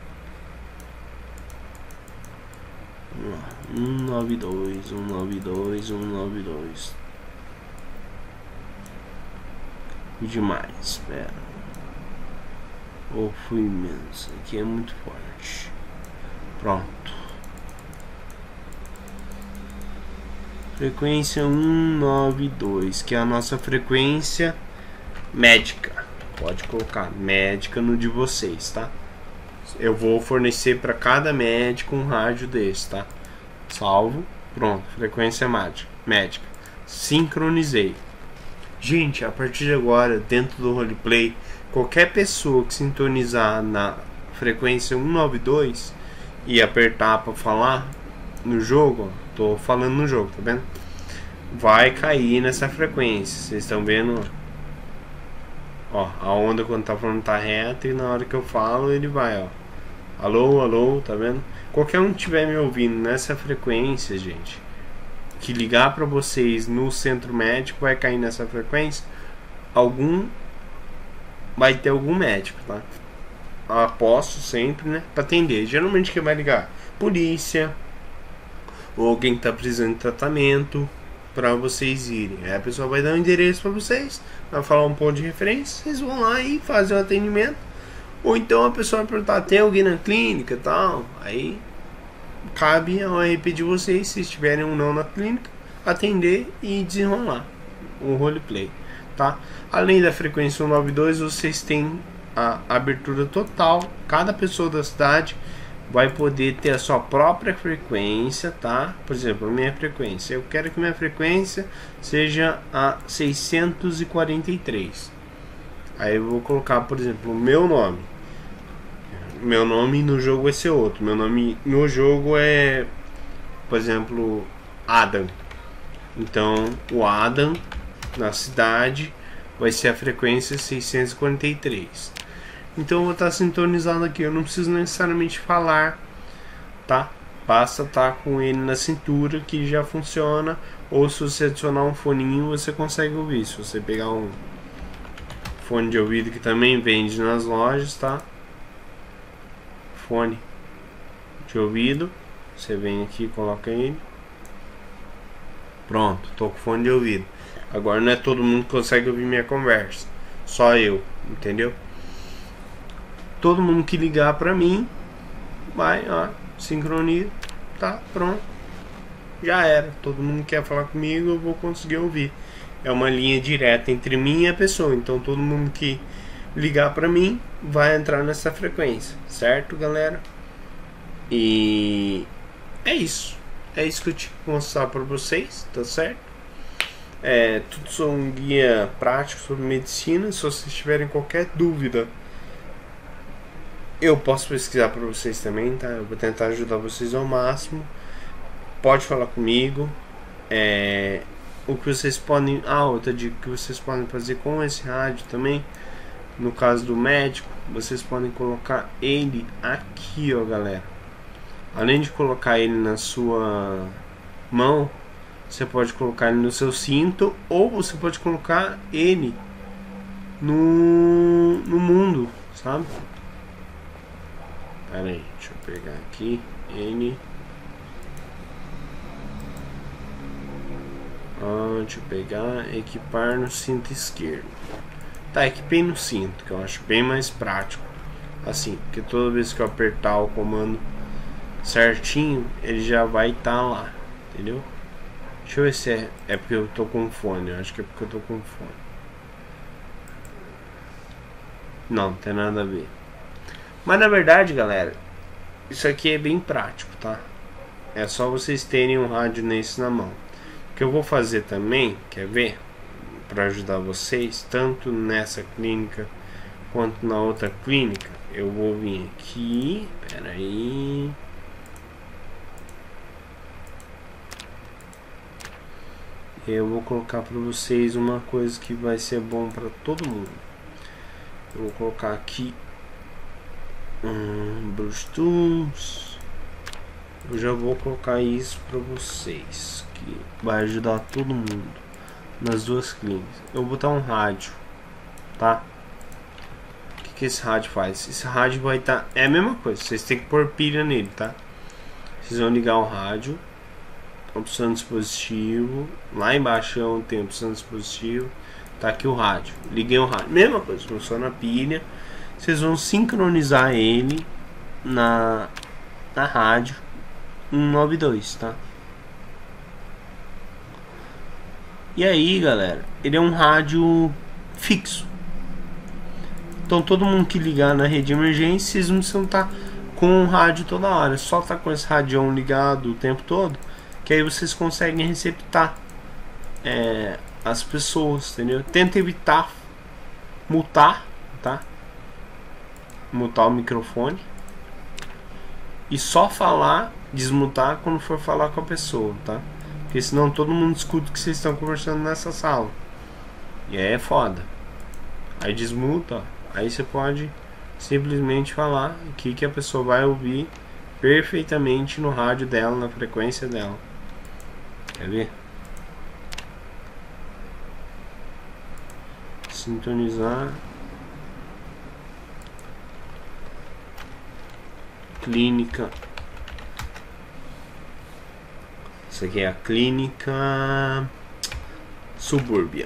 192, 192, 192. Fui demais, espera. Ou fui menos. Aqui é muito forte. Pronto. Frequência 192, que é a nossa frequência médica. Pode colocar médica no de vocês, tá? Eu vou fornecer para cada médico um rádio desse, tá? Salvo. Pronto. Frequência médica. Sincronizei. Gente, a partir de agora, dentro do roleplay, qualquer pessoa que sintonizar na frequência 192 e apertar para falar no jogo, ó, tô falando no jogo, tá vendo? vai cair nessa frequência. Vocês estão vendo? Ó, a onda quando tá falando tá reta e na hora que eu falo ele vai, ó. Alô, alô, tá vendo? Qualquer um que estiver me ouvindo nessa frequência, gente, que ligar para vocês no centro médico vai cair nessa frequência. Vai ter algum médico, tá? Aposto sempre, né? Pra atender. Geralmente quem vai ligar? Polícia. Ou alguém que tá precisando de tratamento. Pra vocês irem. Aí a pessoa vai dar um endereço pra vocês. Vai falar um ponto de referência. Vocês vão lá e fazem o atendimento. Ou então a pessoa vai perguntar: tem alguém na clínica e tal? Aí cabe ao RP de vocês, se estiverem ou não na clínica, atender e desenrolar o roleplay, tá? Além da frequência 192, vocês têm a abertura total. Cada pessoa da cidade vai poder ter a sua própria frequência, tá? Por exemplo, a minha frequência. Eu quero que minha frequência seja a 643. Aí eu vou colocar, por exemplo, o meu nome. Meu nome no jogo vai ser outro. Meu nome no jogo é, por exemplo, Adam. Então, o Adam na cidade vai ser a frequência 643. Então, eu vou estar sintonizado aqui. Eu não preciso necessariamente falar, tá? Basta estar com ele na cintura que já funciona. Ou se você adicionar um foninho, você consegue ouvir. Se você pegar um fone de ouvido que também vende nas lojas, tá? Fone de ouvido, você vem aqui, coloca ele, pronto, tô com fone de ouvido. Agora não é todo mundo que consegue ouvir minha conversa, só eu, entendeu? Todo mundo que ligar pra mim vai, ó, sincroniza, tá, pronto, já era. Todo mundo que quer falar comigo, eu vou conseguir ouvir. É uma linha direta entre mim e a pessoa, então todo mundo que ligar pra mim vai entrar nessa frequência, certo, galera? E é isso que eu tinha que mostrar pra vocês, tá certo? Tudo sou um guia prático sobre medicina. Se vocês tiverem qualquer dúvida, eu posso pesquisar pra vocês também, tá? Eu vou tentar ajudar vocês ao máximo. Pode falar comigo. O que vocês podem... outra dica que vocês podem fazer com esse rádio também, no caso do médico, vocês podem colocar ele aqui, ó, galera. Além de colocar ele na sua mão, você pode colocar ele no seu cinto, ou você pode colocar ele no mundo, sabe? Pera aí, deixa eu pegar aqui ele. Deixa eu pegar, equipar no cinto esquerdo. Tá, equipei no cinto, que eu acho bem mais prático. Assim, porque toda vez que eu apertar o comando certinho, ele já vai estar lá, entendeu? Deixa eu ver se é porque eu tô com fone. Eu acho que é porque eu tô com fone. Não tem nada a ver. Mas na verdade, galera, isso aqui é bem prático, tá? É só vocês terem um rádio nesse na mão. O que eu vou fazer também, quer ver? Para ajudar vocês, tanto nessa clínica quanto na outra clínica, eu vou vir aqui, pera aí, eu vou colocar para vocês uma coisa que vai ser bom para todo mundo. Eu vou colocar aqui Bluetooth. Eu já vou colocar isso para vocês, que vai ajudar todo mundo nas duas clínicas. Eu vou botar um rádio, tá? O que esse rádio faz? Esse rádio vai estar... é a mesma coisa, vocês têm que pôr pilha nele, tá? Vocês vão ligar o rádio, opção de dispositivo, lá embaixo tem opção de dispositivo, tá aqui o rádio. Liguei o rádio, mesma coisa, funciona a pilha. Vocês vão sincronizar ele na rádio 192, tá? E aí, galera, ele é um rádio fixo. Então todo mundo que ligar na rede de emergência, vocês não precisam estar com o rádio toda hora. Só tá com esse radião ligado o tempo todo, que aí vocês conseguem receptar as pessoas, entendeu? Tenta evitar mutar, tá? Mutar o microfone. E só falar, desmutar quando for falar com a pessoa, tá? Porque senão todo mundo escuta o que vocês estão conversando nessa sala. E aí é foda. Aí desmuta, ó. Aí você pode simplesmente falar o que a pessoa vai ouvir perfeitamente no rádio dela, na frequência dela. Quer ver? Sintonizar. Clínica. Isso aqui é a Clínica Subúrbia.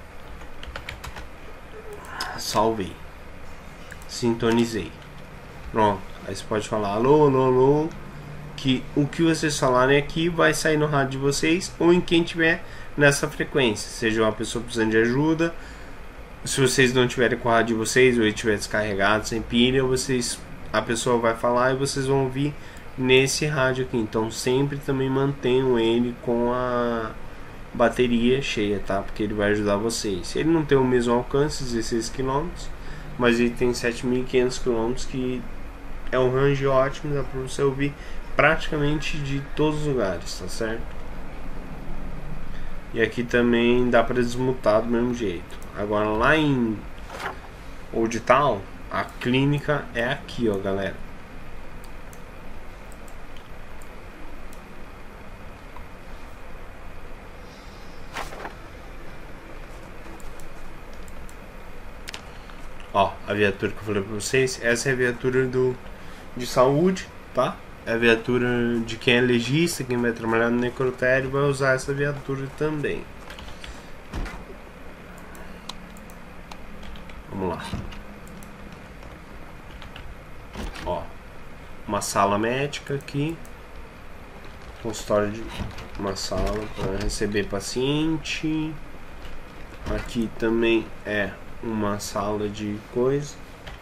Salvei. Sintonizei. Pronto. Aí você pode falar alô, alô, alô. Que o que vocês falarem aqui vai sair no rádio de vocês ou em quem tiver nessa frequência. Seja uma pessoa precisando de ajuda. Se vocês não tiverem com o rádio de vocês ou ele estiver descarregado, sem pilha, a pessoa vai falar e vocês vão ouvir nesse rádio aqui. Então sempre também mantenham ele com a bateria cheia, tá? Porque ele vai ajudar vocês. Ele não tem o mesmo alcance, 16 km, mas ele tem 7.500 km, que é um range ótimo, dá pra você ouvir praticamente de todos os lugares, tá certo? E aqui também dá pra desmutar do mesmo jeito. Agora lá em Old Town, a clínica é aqui, ó, galera. Ó, a viatura que eu falei pra vocês, essa é a viatura de saúde, tá? É a viatura de quem é legista, quem vai trabalhar no necrotério vai usar essa viatura também. Vamos lá. Ó, uma sala médica aqui. Consultório de uma sala para receber paciente. Aqui também é uma sala de coisa.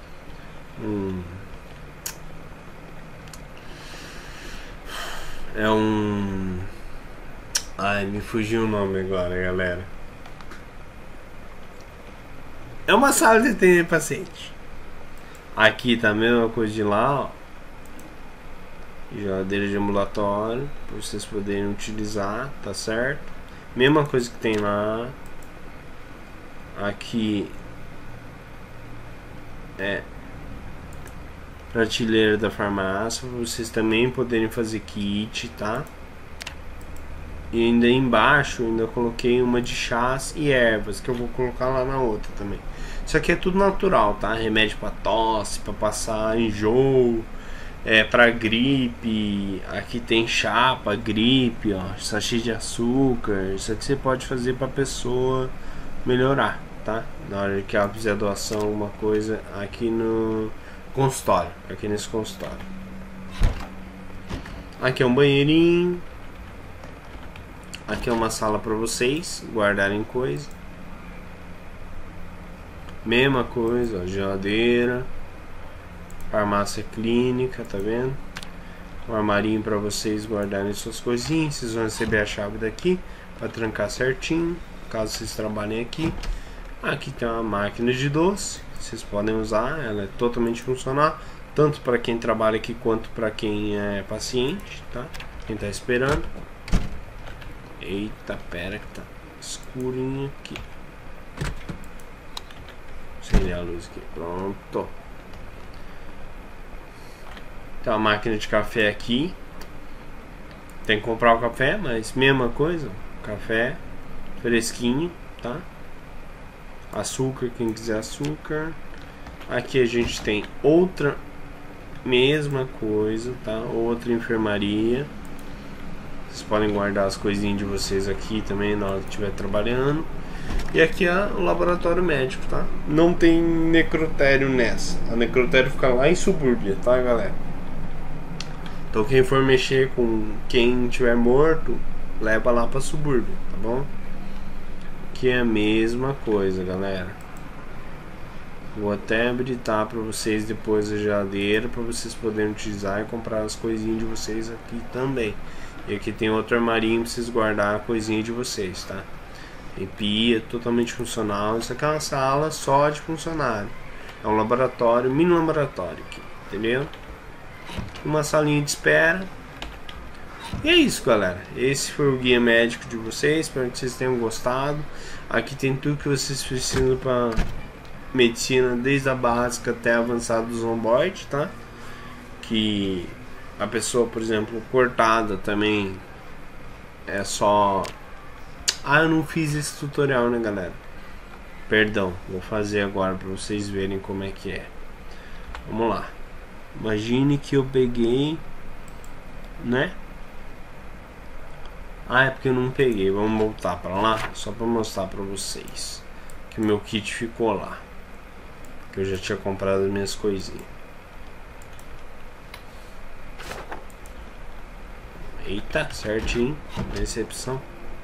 É um... Ai, me fugiu o nome agora, galera. É uma sala de atender paciente. Aqui tá a mesma coisa de lá, ó. Geladeira de ambulatório, para vocês poderem utilizar, tá certo? Mesma coisa que tem lá. Aqui é prateleira da farmácia, para vocês também poderem fazer kit, tá? E ainda embaixo ainda coloquei uma de chás e ervas, que eu vou colocar lá na outra também. Isso aqui é tudo natural, tá? Remédio para tosse, para passar enjoo, para gripe. Aqui tem chá para gripe, ó, sachê de açúcar. Isso aqui você pode fazer para pessoa melhorar, tá? Na hora que ela fizer doação, alguma coisa aqui no consultório, aqui nesse consultório. Aqui é um banheirinho. Aqui é uma sala para vocês guardarem coisa. Mesma coisa, ó, geladeira. Farmácia clínica, tá vendo? Um armarinho para vocês guardarem suas coisinhas. Vocês vão receber a chave daqui para trancar certinho, caso vocês trabalhem aqui. Aqui tem uma máquina de doce, vocês podem usar, ela é totalmente funcional, tanto para quem trabalha aqui quanto para quem é paciente, tá? Quem tá esperando. Eita, pera que tá escurinho aqui. Acender a luz aqui, pronto. Tem uma máquina de café aqui. Tem que comprar o café, mas mesma coisa, café fresquinho, tá? Açúcar, quem quiser açúcar. Aqui a gente tem outra mesma coisa, tá? Outra enfermaria. Vocês podem guardar as coisinhas de vocês aqui também na hora que estiver trabalhando. E aqui é o laboratório médico, tá? Não tem necrotério nessa. A necrotério fica lá em Subúrbia, tá, galera? Então quem for mexer com quem tiver morto, leva lá pra Subúrbia, tá bom? Aqui é a mesma coisa, galera. Vou até habilitar para vocês depois a geladeira, para vocês poderem utilizar e comprar as coisinhas de vocês aqui também. E aqui tem outro armarinho para vocês guardar a coisinha de vocês, tá? Tem pia, totalmente funcional. Isso aqui é uma sala só de funcionário. É um laboratório, mini laboratório aqui, entendeu? Uma salinha de espera. E é isso, galera. Esse foi o guia médico de vocês. Espero que vocês tenham gostado. Aqui tem tudo que vocês precisam para medicina, desde a básica até a avançada dos on-board, tá? Que a pessoa, por exemplo, cortada também é só... Ah, eu não fiz esse tutorial, né, galera? Perdão, vou fazer agora para vocês verem como é que é. Vamos lá. Imagine que eu peguei, né? Ah, é porque eu não peguei. Vamos voltar para lá, só para mostrar para vocês que o meu kit ficou lá, que eu já tinha comprado as minhas coisinhas. Eita, certinho, recepção.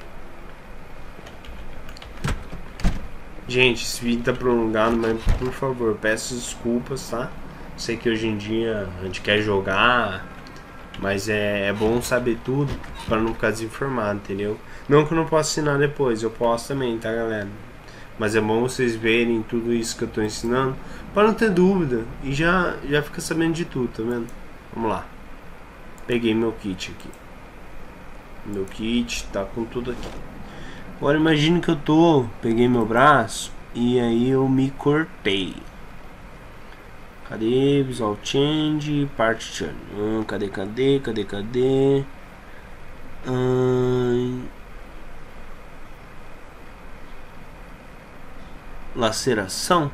Gente, esse vídeo tá prolongado, mas por favor, peço desculpas, tá? Sei que hoje em dia a gente quer jogar, mas é bom saber tudo para não ficar desinformado, entendeu? Não que eu não possa ensinar depois, eu posso também, tá, galera? Mas é bom vocês verem tudo isso que eu tô ensinando para não ter dúvida e já fica sabendo de tudo, tá vendo? Vamos lá. Peguei meu kit aqui. Meu kit tá com tudo aqui. Agora imagine que eu peguei meu braço e aí eu me cortei. Cadê? Visual Change, Part Change. Cadê? Laceração.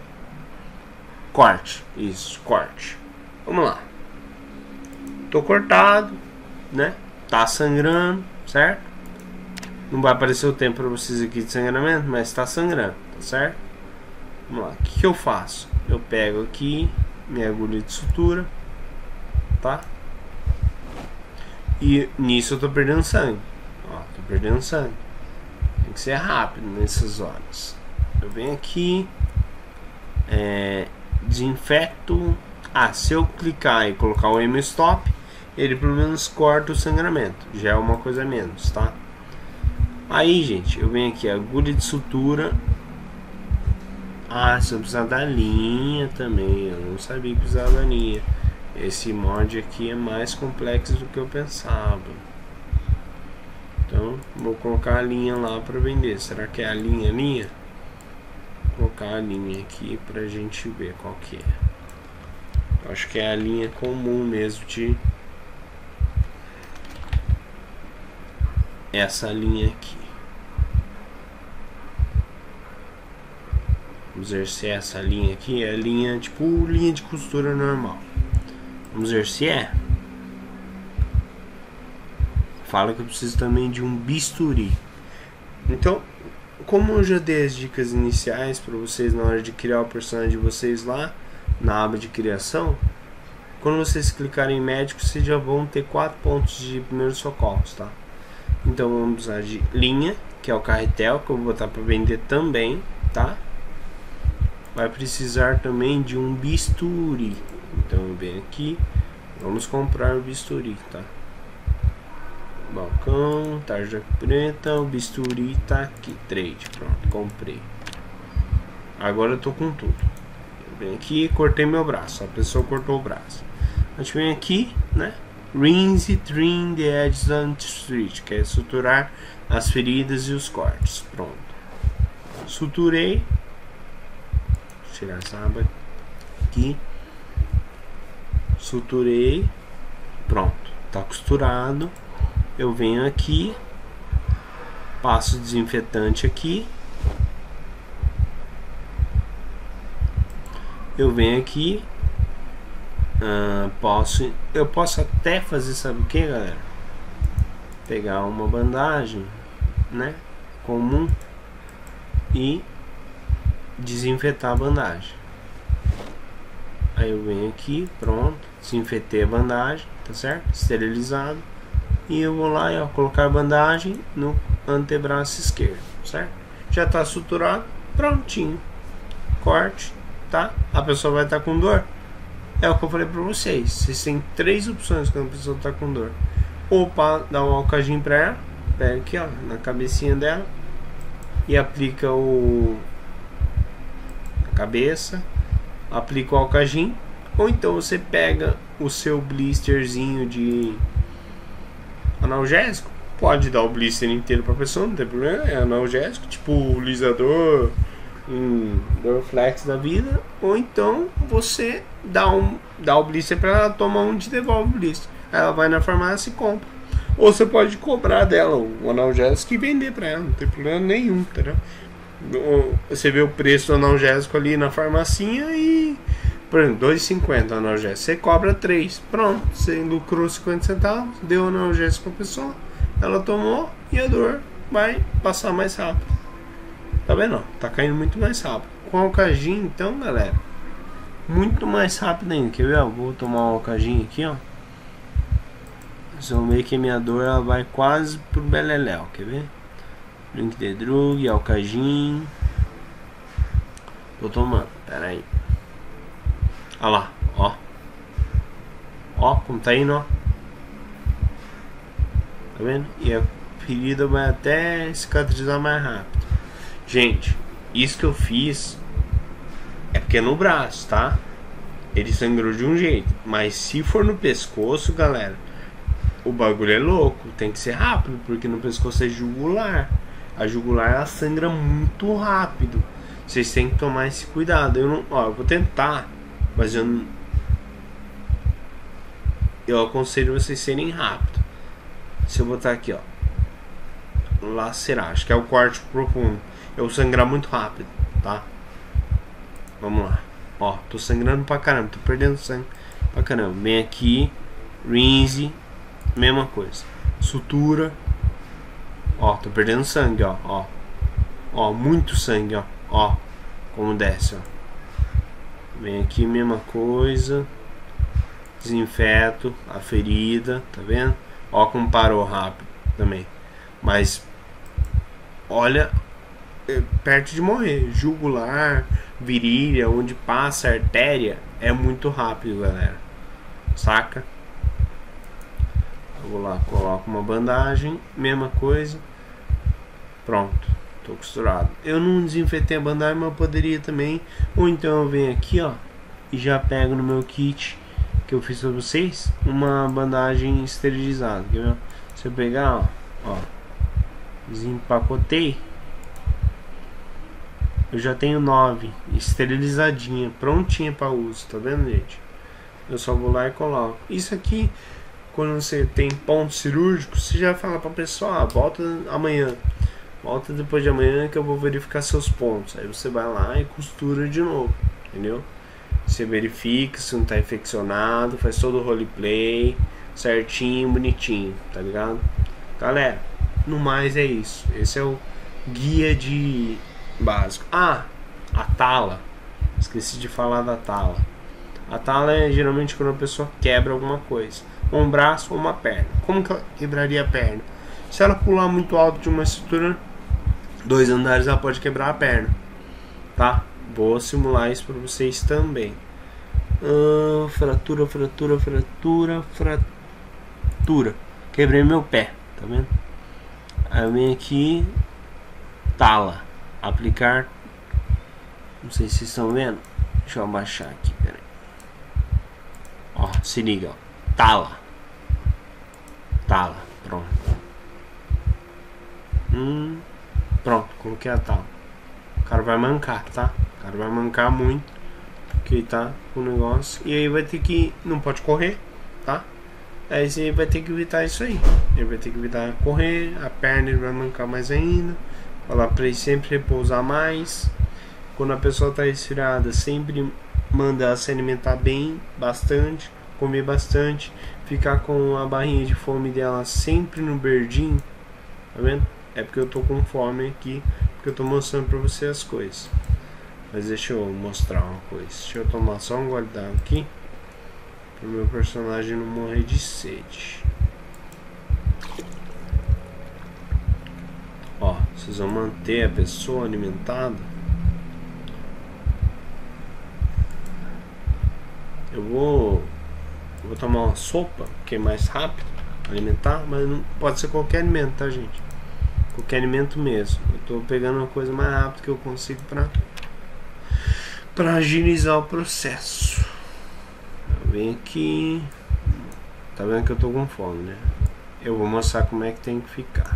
Corte. Isso, corte. Vamos lá. Tô cortado, né? Tá sangrando, certo? Não vai aparecer o tempo para vocês aqui de sangramento, mas está sangrando, tá certo? Vamos lá, o que eu faço? Eu pego aqui minha agulha de sutura, tá? E nisso eu tô perdendo sangue. Ó, tô perdendo sangue. Tem que ser rápido nessas horas. Eu venho aqui, desinfecto. Ah, se eu clicar e colocar o M-Stop, ele pelo menos corta o sangramento. Já é uma coisa a menos, tá? Aí, gente, eu venho aqui, agulha de sutura. Ah, se eu precisar da linha também. Eu não sabia que precisava da linha. Esse mod aqui é mais complexo do que eu pensava. Então, vou colocar a linha lá para vender. Será que é a linha? Vou colocar a linha aqui pra gente ver qual que é. Eu acho que é a linha comum mesmo de... Essa linha aqui. Vamos ver se é essa linha aqui. É a linha, tipo, linha de costura normal. Vamos ver se é. Fala que eu preciso também de um bisturi. Então, como eu já dei as dicas iniciais para vocês na hora de criar o personagem de vocês lá, na aba de criação, quando vocês clicarem em médico, vocês já vão ter 4 pontos de primeiros socorros, tá? Então vamos precisar de linha, que é o carretel, que eu vou botar para vender também, tá? Vai precisar também de um bisturi. Então eu venho aqui, vamos comprar o bisturi, tá? Balcão, tarja preta, o bisturi tá aqui, trade, pronto, comprei. Agora eu tô com tudo. Eu venho aqui e cortei meu braço, a pessoa cortou o braço. A gente vem aqui, né? Rinse, trim the edges and stitch, que é suturar as feridas e os cortes. Pronto. Suturei. Vou tirar essa aba aqui. Suturei. Pronto. Tá costurado. Eu venho aqui. Passo desinfetante aqui. Eu venho aqui. Eu posso até fazer, sabe o que, galera? Pegar uma bandagem, né, comum e desinfetar a bandagem. Aí eu venho aqui, pronto, desinfetei a bandagem, tá certo? Esterilizado. E eu vou lá e colocar a bandagem no antebraço esquerdo, certo? Já tá suturado, prontinho. Corte, tá? A pessoa vai estar com dor. É o que eu falei pra vocês. Vocês têm 3 opções quando a pessoa tá com dor. Ou para dar um alcagim pra ela. Pega aqui, ó, na cabecinha dela. E aplica a cabeça. Aplica o alcagim. Ou então você pega o seu blisterzinho de analgésico, pode dar o blister inteiro pra pessoa, não tem problema, é analgésico, tipo o lisador, Dorflex da vida, ou então você dá o blister pra ela, toma um e te devolve o blister. Ela vai na farmácia e compra. Ou você pode cobrar dela o analgésico e vender pra ela, não tem problema nenhum, entendeu? Você vê o preço do analgésico ali na farmacinha e, por exemplo, R$2,50 o analgésico, você cobra 3, pronto, você lucrou 50 centavos, deu o analgésico pra pessoa, ela tomou e a dor vai passar mais rápido. Tá vendo? Tá caindo muito mais rápido. Com Alcagin, então, galera, muito mais rápido ainda. Quer ver? Eu vou tomar um Alcagin aqui, ó. Vocês vão ver que a minha dor ela vai quase pro beleléu. Quer ver? Drink the Drug, Alcagin. Tô tomando, pera aí. Olha lá, ó. Ó, como tá indo, ó. Tá vendo? E a ferida vai até cicatrizar mais rápido. Gente, isso que eu fiz é porque é no braço, tá? Ele sangrou de um jeito. Mas se for no pescoço, galera, o bagulho é louco. Tem que ser rápido, porque no pescoço é jugular. A jugular ela sangra muito rápido. Vocês têm que tomar esse cuidado. Eu não, ó, eu vou tentar, mas eu aconselho vocês serem rápidos. Se eu botar aqui, ó, lacerar, acho que é o corte profundo. Eu sangrar muito rápido, tá? Vamos lá. Ó, tô sangrando pra caramba, tô perdendo sangue pra caramba. Vem aqui, rinse, mesma coisa. Sutura. Ó, tô perdendo sangue, ó, ó. Ó, muito sangue, ó. Ó, como desce, ó. Vem aqui, mesma coisa. Desinfeto a ferida, tá vendo? Ó como parou rápido também. Mas olha, perto de morrer. Jugular, virilha, onde passa a artéria, é muito rápido, galera. Saca? Eu vou lá, coloco uma bandagem, mesma coisa. Pronto, tô costurado. Eu não desinfetei a bandagem, mas eu poderia também. Ou então eu venho aqui, ó, e já pego no meu kit que eu fiz pra vocês uma bandagem esterilizada. Quer ver? Se eu pegar, ó, desempacotei, eu já tenho 9 esterilizadinha, prontinha para uso, tá vendo, gente? Eu só vou lá e coloco. Isso aqui, quando você tem ponto cirúrgico, você já fala pra pessoa, ah, volta amanhã, volta depois de amanhã que eu vou verificar seus pontos. Aí você vai lá e costura de novo, entendeu? Você verifica se não tá infeccionado, faz todo o roleplay certinho, bonitinho, tá ligado? Galera, no mais é isso. Esse é o guia de básico. Ah, a tala. Esqueci de falar da tala. A tala é geralmente quando a pessoa quebra alguma coisa, um braço ou uma perna. Como que ela quebraria a perna? Se ela pular muito alto de uma estrutura, 2 andares, ela pode quebrar a perna, tá? Vou simular isso para vocês também. Fratura. Quebrei meu pé, tá vendo? Aí eu venho aqui, tala, aplicar. Não sei se vocês estão vendo. Deixa eu abaixar aqui, peraí. Ó, se liga, ó. Tala, pronto. Pronto, coloquei a tala. O cara vai mancar, tá? O cara vai mancar muito, porque tá com o negócio. E aí vai ter que, não pode correr, tá? Aí você vai ter que evitar isso aí. Ele vai ter que evitar correr, a perna ele vai mancar mais ainda. Falar pra ele sempre repousar mais. Quando a pessoa tá resfriada, sempre manda ela se alimentar bem, bastante, comer bastante, ficar com a barrinha de fome dela sempre no verdinho, tá vendo? É porque eu tô com fome aqui, porque eu tô mostrando pra você as coisas. Mas deixa eu mostrar uma coisa. Deixa eu tomar só um gole d'água aqui, pro meu personagem não morrer de sede. Ó, vocês vão manter a pessoa alimentada. Eu vou tomar uma sopa, que é mais rápido alimentar, mas não pode ser qualquer alimento, tá, gente? Qualquer alimento mesmo. Eu tô pegando uma coisa mais rápida que eu consigo pra agilizar o processo. Eu venho aqui. Tá vendo que eu tô com fome, né? eu vou mostrar como é que tem que ficar.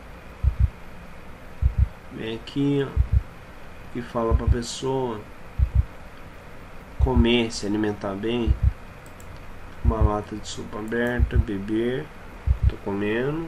Vem aqui, ó, e fala pra pessoa comer, se alimentar bem. Uma lata de sopa aberta, beber. Tô comendo.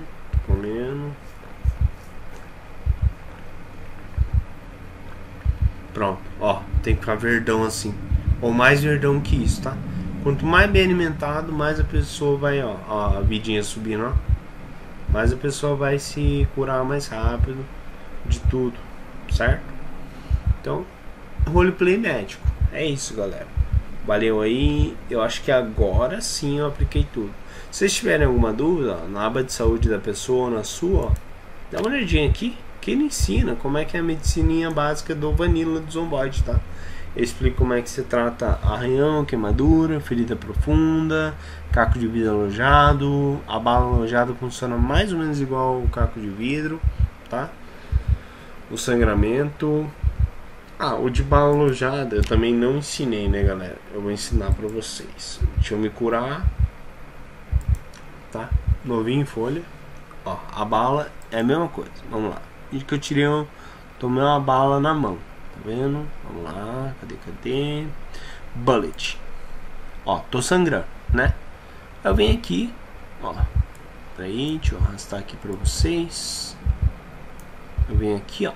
Pronto, ó, tem que ficar verdão assim, ou mais verdão que isso, tá? Quanto mais bem alimentado, mais a pessoa vai, ó, a vidinha subindo, ó, mais a pessoa vai se curar mais rápido de tudo, certo? Então, roleplay médico, é isso, galera. Valeu aí, eu acho que agora sim eu apliquei tudo. Se vocês tiverem alguma dúvida, ó, na aba de saúde da pessoa, na sua, ó, dá uma olhadinha aqui, que ele ensina como é que é a medicininha básica do Vanilla do Zomboid, tá? Eu explico como é que se trata arranhão, queimadura, ferida profunda, caco de vidro alojado. A bala alojada funciona mais ou menos igual o caco de vidro, tá? O sangramento. Ah, o de bala alojada eu também não ensinei, né, galera? Eu vou ensinar pra vocês. Deixa eu me curar, tá? Novinho em folha. Ó, a bala é a mesma coisa. Vamos lá. E que eu tirei, tomei uma bala na mão. Tá vendo? Vamos lá. Cadê? Bullet. Ó, tô sangrando, né? Eu venho aqui, ó. Peraí, deixa eu arrastar aqui pra vocês. Eu venho aqui, ó.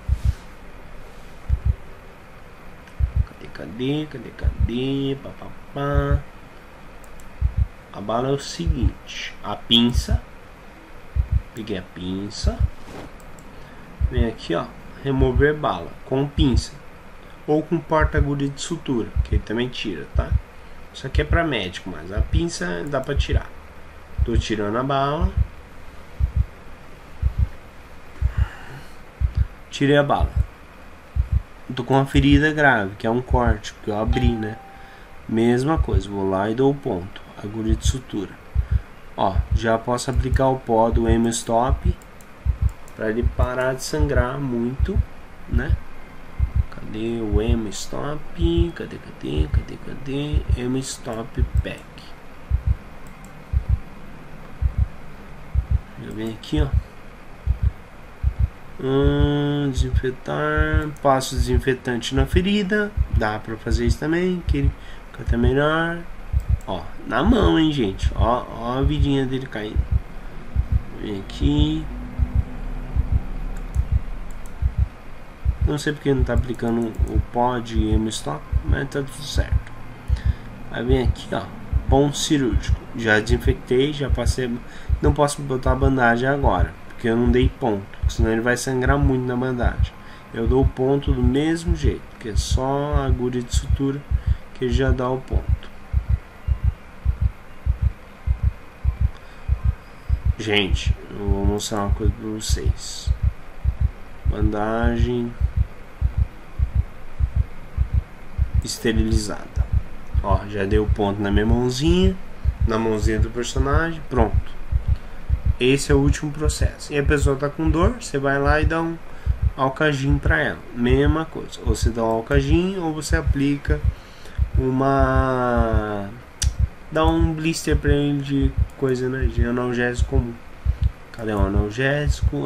Cadê? Papapá. A bala é o seguinte: a pinça. Peguei a pinça. Vem aqui, ó. Remover bala com pinça ou com porta-agulha de sutura, que ele também tira, tá? Isso aqui é pra médico, mas a pinça dá pra tirar. Tô tirando a bala. Tirei a bala. Tô com uma ferida grave, que é um corte, porque eu abri, né? Mesma coisa, vou lá e dou o ponto. Agulha de sutura. Ó, já posso aplicar o pó do Hemostop para ele parar de sangrar muito, né? Cadê o Hemostop? Cadê? Hemostop Pack. Já vem aqui, ó. Desinfetar. Passo desinfetante na ferida. Dá pra fazer isso também, que ele fica até melhor. Ó, na mão, hein, gente. Ó a vidinha dele caindo. Vem aqui. Não sei porque não tá aplicando o pó de Hemostop, mas tá tudo certo. Aí vem aqui, ó, ponto cirúrgico. Já desinfectei, já passei. Não posso botar a bandagem agora, porque eu não dei ponto, senão ele vai sangrar muito na bandagem. Eu dou o ponto do mesmo jeito, que é só a agulha de sutura que já dá o ponto. Gente, eu vou mostrar uma coisa pra vocês. Bandagem esterilizada. Ó, já deu ponto na minha mãozinha, na mãozinha do personagem, pronto. Esse é o último processo. E a pessoa tá com dor, você vai lá e dá um alcagim pra ela. Mesma coisa. Ou você dá um alcagim ou você aplica uma... dá um blister pra ele de coisa, né, de analgésico comum. Cadê o analgésico?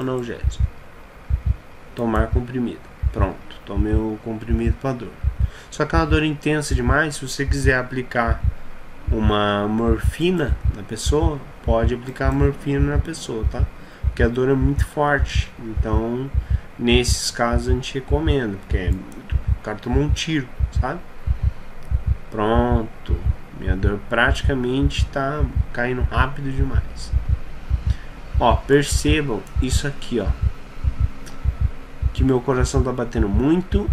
Tomar comprimido. Pronto, tomei o comprimido para dor. Só que é uma dor intensa demais. Se você quiser aplicar uma morfina na pessoa, pode aplicar morfina na pessoa, tá? Porque a dor é muito forte. Então, nesses casos a gente recomenda, porque o cara tomou um tiro, sabe? Pronto. Minha dor praticamente tá caindo rápido demais. Ó, percebam isso aqui, ó. Que meu coração tá batendo muito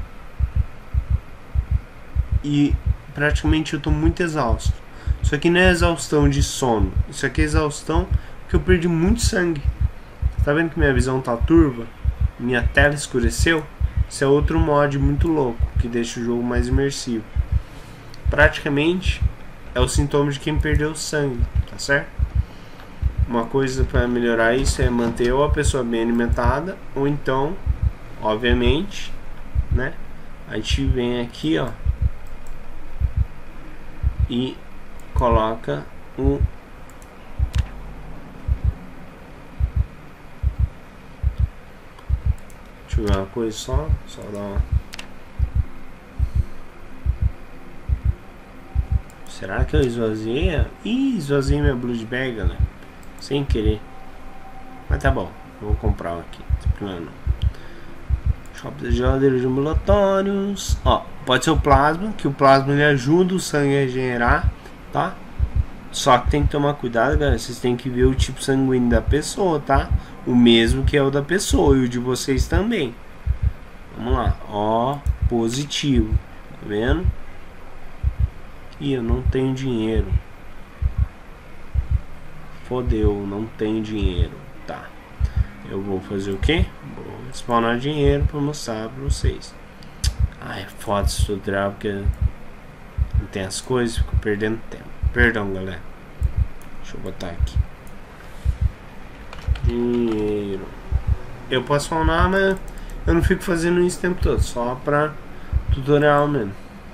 e praticamente eu tô muito exausto. Isso aqui não é exaustão de sono, isso aqui é exaustão porque eu perdi muito sangue. Tá vendo que minha visão tá turva? Minha tela escureceu? Isso é outro mod muito louco que deixa o jogo mais imersivo. Praticamente é o sintoma de quem perdeu sangue, tá certo? Uma coisa para melhorar isso é manter ou a pessoa bem alimentada, ou então, obviamente, né, a gente vem aqui, ó, e coloca Deixa eu ver uma coisa só dar uma... Será que eu esvaziei? Ih, esvaziei minha blood bag, galera. Sem querer. Mas tá bom, eu vou comprar um aqui. Plano. Shop de geladeiros ambulatórios. Ó, pode ser o plasma, que o plasma ele ajuda o sangue a regenerar, tá? Só que tem que tomar cuidado, galera. Vocês tem que ver o tipo sanguíneo da pessoa, tá? O mesmo que é o da pessoa e o de vocês também. Vamos lá, ó, positivo, tá vendo? Ih, eu não tenho dinheiro. Fodeu, não tenho dinheiro. Tá. Eu vou fazer o quê? Vou spawnar dinheiro pra mostrar pra vocês. Ai, foda esse tutorial porque não tem as coisas, fico perdendo tempo. Perdão, galera. Deixa eu botar aqui. Dinheiro. Eu posso spawnar, mas eu não fico fazendo isso o tempo todo. Só pra tutorial mesmo.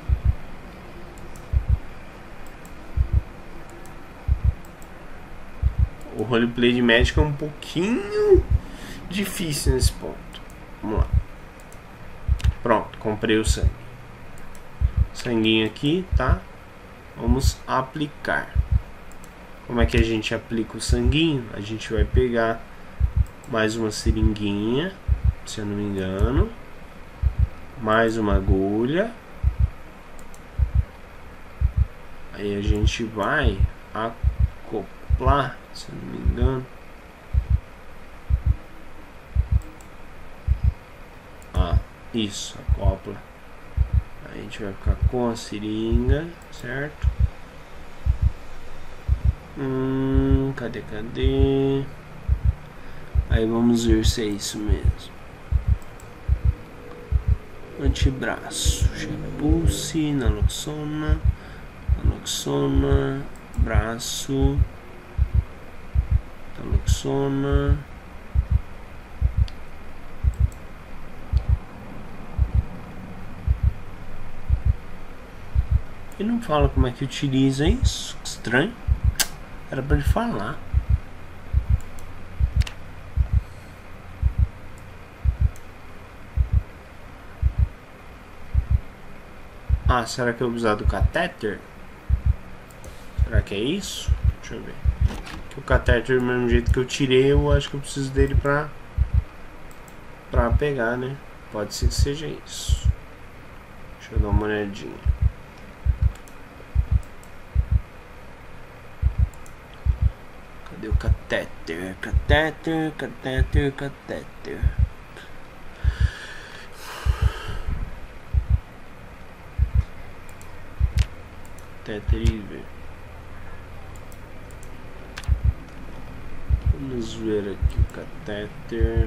O roleplay de médico é um pouquinho difícil nesse ponto. Vamos lá. Pronto, comprei o sangue. Sanguinho aqui, tá? Vamos aplicar. Como é que a gente aplica o sanguinho? A gente vai pegar mais uma seringuinha, se eu não me engano. Mais uma agulha. Aí a gente vai acoplar, se eu não me engano. Ah, isso, acopla. Aí a gente vai ficar com a seringa, certo? Cadê? Aí vamos ver se é isso mesmo. Antebraço, Pulse, naloxona, braço, naloxona. Ele não fala como é que utiliza isso. Estranho. Era pra ele falar. Ah, será que eu vou usar do catéter? Será que é isso? Deixa eu ver. Que o catéter, do mesmo jeito que eu tirei, eu acho que eu preciso dele pra pegar, né? Pode ser que seja isso. Deixa eu dar uma olhadinha. Cadê o catéter? Catéter. Vamos ver aqui o catéter.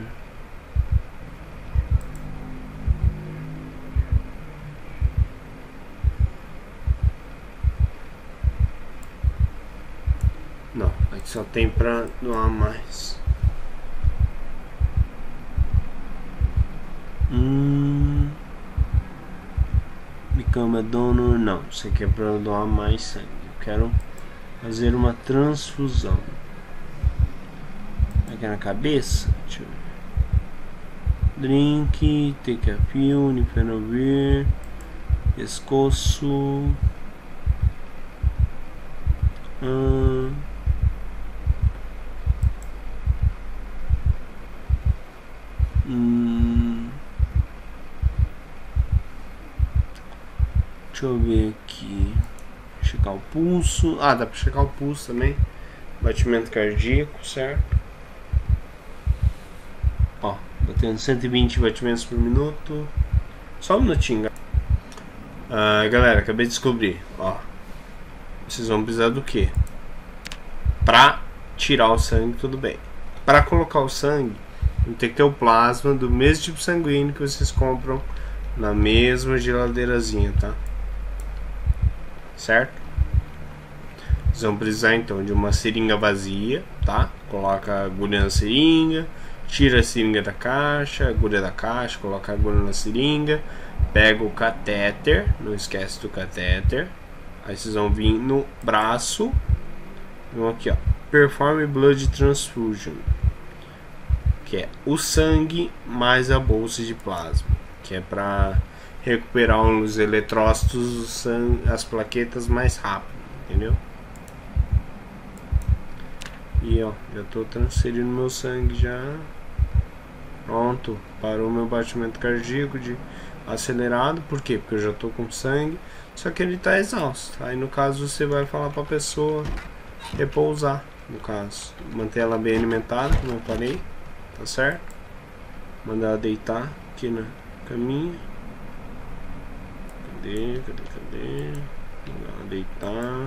Não, aqui só tem pra doar mais. Become a donor. Não, isso aqui é pra doar mais sangue. Eu quero fazer uma transfusão. Aqui na cabeça. Deixa eu ver. Drink, take a pill, Nifenavir, pescoço. Deixa eu ver aqui. Checar o pulso. Ah, dá pra checar o pulso também. Batimento cardíaco, certo? Ó, batendo 120 batimentos por minuto. Só um minutinho. Galera, acabei de descobrir. Ó, vocês vão precisar do que? Pra tirar o sangue, tudo bem. Pra colocar o sangue, tem que ter o plasma do mesmo tipo sanguíneo que vocês compram na mesma geladeirazinha, tá? Certo? Vocês vão precisar então de uma seringa vazia, tá? Coloca a agulha na seringa, tira a seringa da caixa, agulha da caixa, coloca a agulha na seringa, pega o catéter, não esquece do catéter. Aí vocês vão vir no braço, vão aqui ó, Perform Blood Transfusion, que é o sangue mais a bolsa de plasma, que é para recuperar os eletrócitos do sangue, as plaquetas mais rápido, entendeu? E ó, já tô transferindo meu sangue já. Pronto, parou meu batimento cardíaco de acelerado. Por quê? Porque eu já tô com sangue, só que ele tá exausto. Aí no caso você vai falar pra pessoa repousar, no caso, manter ela bem alimentada, como eu falei, tá certo? Mandar ela deitar aqui na caminha. Cadê? Mandar ela deitar.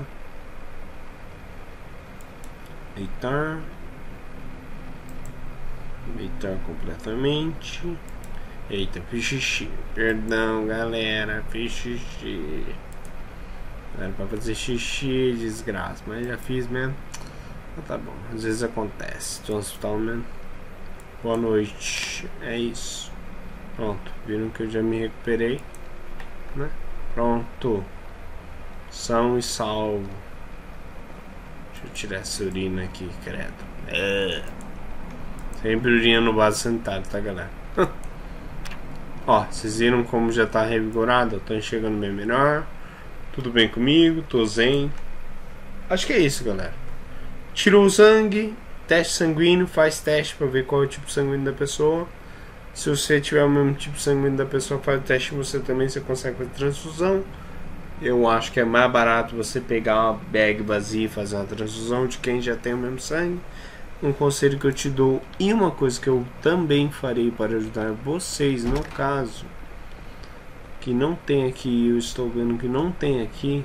Deitar completamente. Eita, fiz xixi. Perdão, galera, fiz xixi. Era pra fazer xixi, desgraça, mas já fiz mesmo. Então tá bom, às vezes acontece. Tô no hospital mesmo. Boa noite. É isso. Pronto, viram que eu já me recuperei, né? Pronto. São e salvo. Deixa eu tirar essa urina aqui, credo. Sempre urina no vaso sanitário, tá, galera? Ó, vocês viram como já tá revigorado? Eu tô enxergando bem melhor. Tudo bem comigo, tô zen. Acho que é isso, galera. Tirou o sangue, teste sanguíneo, faz teste pra ver qual é o tipo sanguíneo da pessoa. Se você tiver o mesmo tipo sanguíneo da pessoa, faz o teste você também, você consegue fazer transfusão. Eu acho que é mais barato você pegar uma bag vazia e fazer uma transfusão de quem já tem o mesmo sangue. Um conselho que eu te dou e uma coisa que eu também farei para ajudar vocês, no caso que não tem aqui, eu estou vendo que não tem aqui,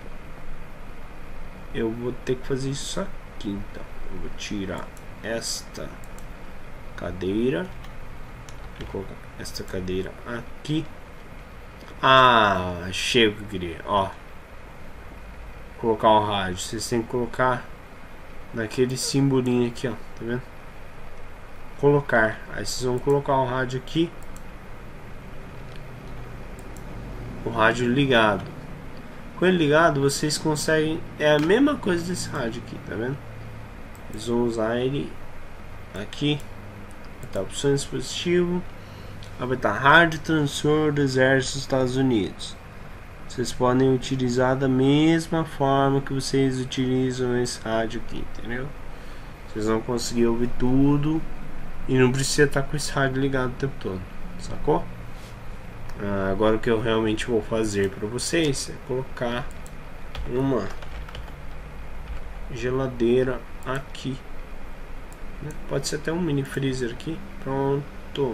eu vou ter que fazer isso aqui. Então eu vou tirar esta cadeira, vou colocar esta cadeira aqui. Ah, achei o que eu queria. Ó, colocar o rádio, vocês têm que colocar naquele simbolinho aqui, ó, tá vendo? Colocar, aí vocês vão colocar o rádio aqui, o rádio ligado. Com ele ligado, vocês conseguem, é a mesma coisa desse rádio aqui, tá vendo? Eles vão usar ele aqui, vai estar opções de dispositivo, vai estar rádio transmissor do exército dos Estados Unidos. Vocês podem utilizar da mesma forma que vocês utilizam esse rádio aqui, entendeu? Vocês vão conseguir ouvir tudo e não precisa estar com esse rádio ligado o tempo todo, sacou? Agora o que eu realmente vou fazer para vocês é colocar uma geladeira aqui, né? Pode ser até um mini freezer aqui. Pronto.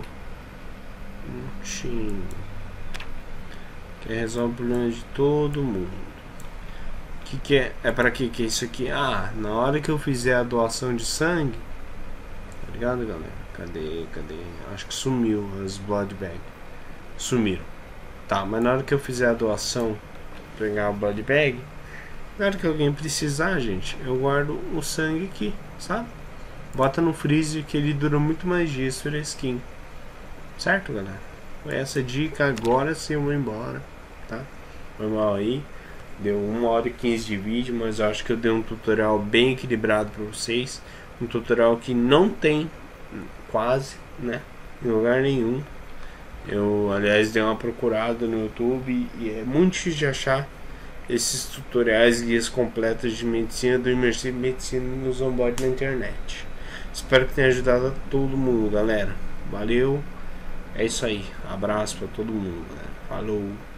Que resolve o problema de todo mundo. Que é? É para que é isso aqui? Ah, na hora que eu fizer a doação de sangue, tá ligado, galera? Cadê? Acho que sumiu as blood bag. Sumiram. Tá, mas na hora que eu fizer a doação, pegar o blood bag, na hora que alguém precisar, gente, eu guardo o sangue aqui, sabe? Bota no freezer que ele dura muito mais dias fresquinho. Certo, galera? Com essa dica, agora sim eu vou embora, tá? Foi mal aí. Deu 1h15 de vídeo, mas eu acho que eu dei um tutorial bem equilibrado para vocês. Um tutorial que não tem quase, né, em lugar nenhum. Eu, aliás, dei uma procurada no YouTube e é muito difícil de achar esses tutoriais, guias completas de medicina, do Imersive Medicina nos onboard na internet. Espero que tenha ajudado a todo mundo, galera. Valeu. É isso aí. Abraço para todo mundo, galera. Falou.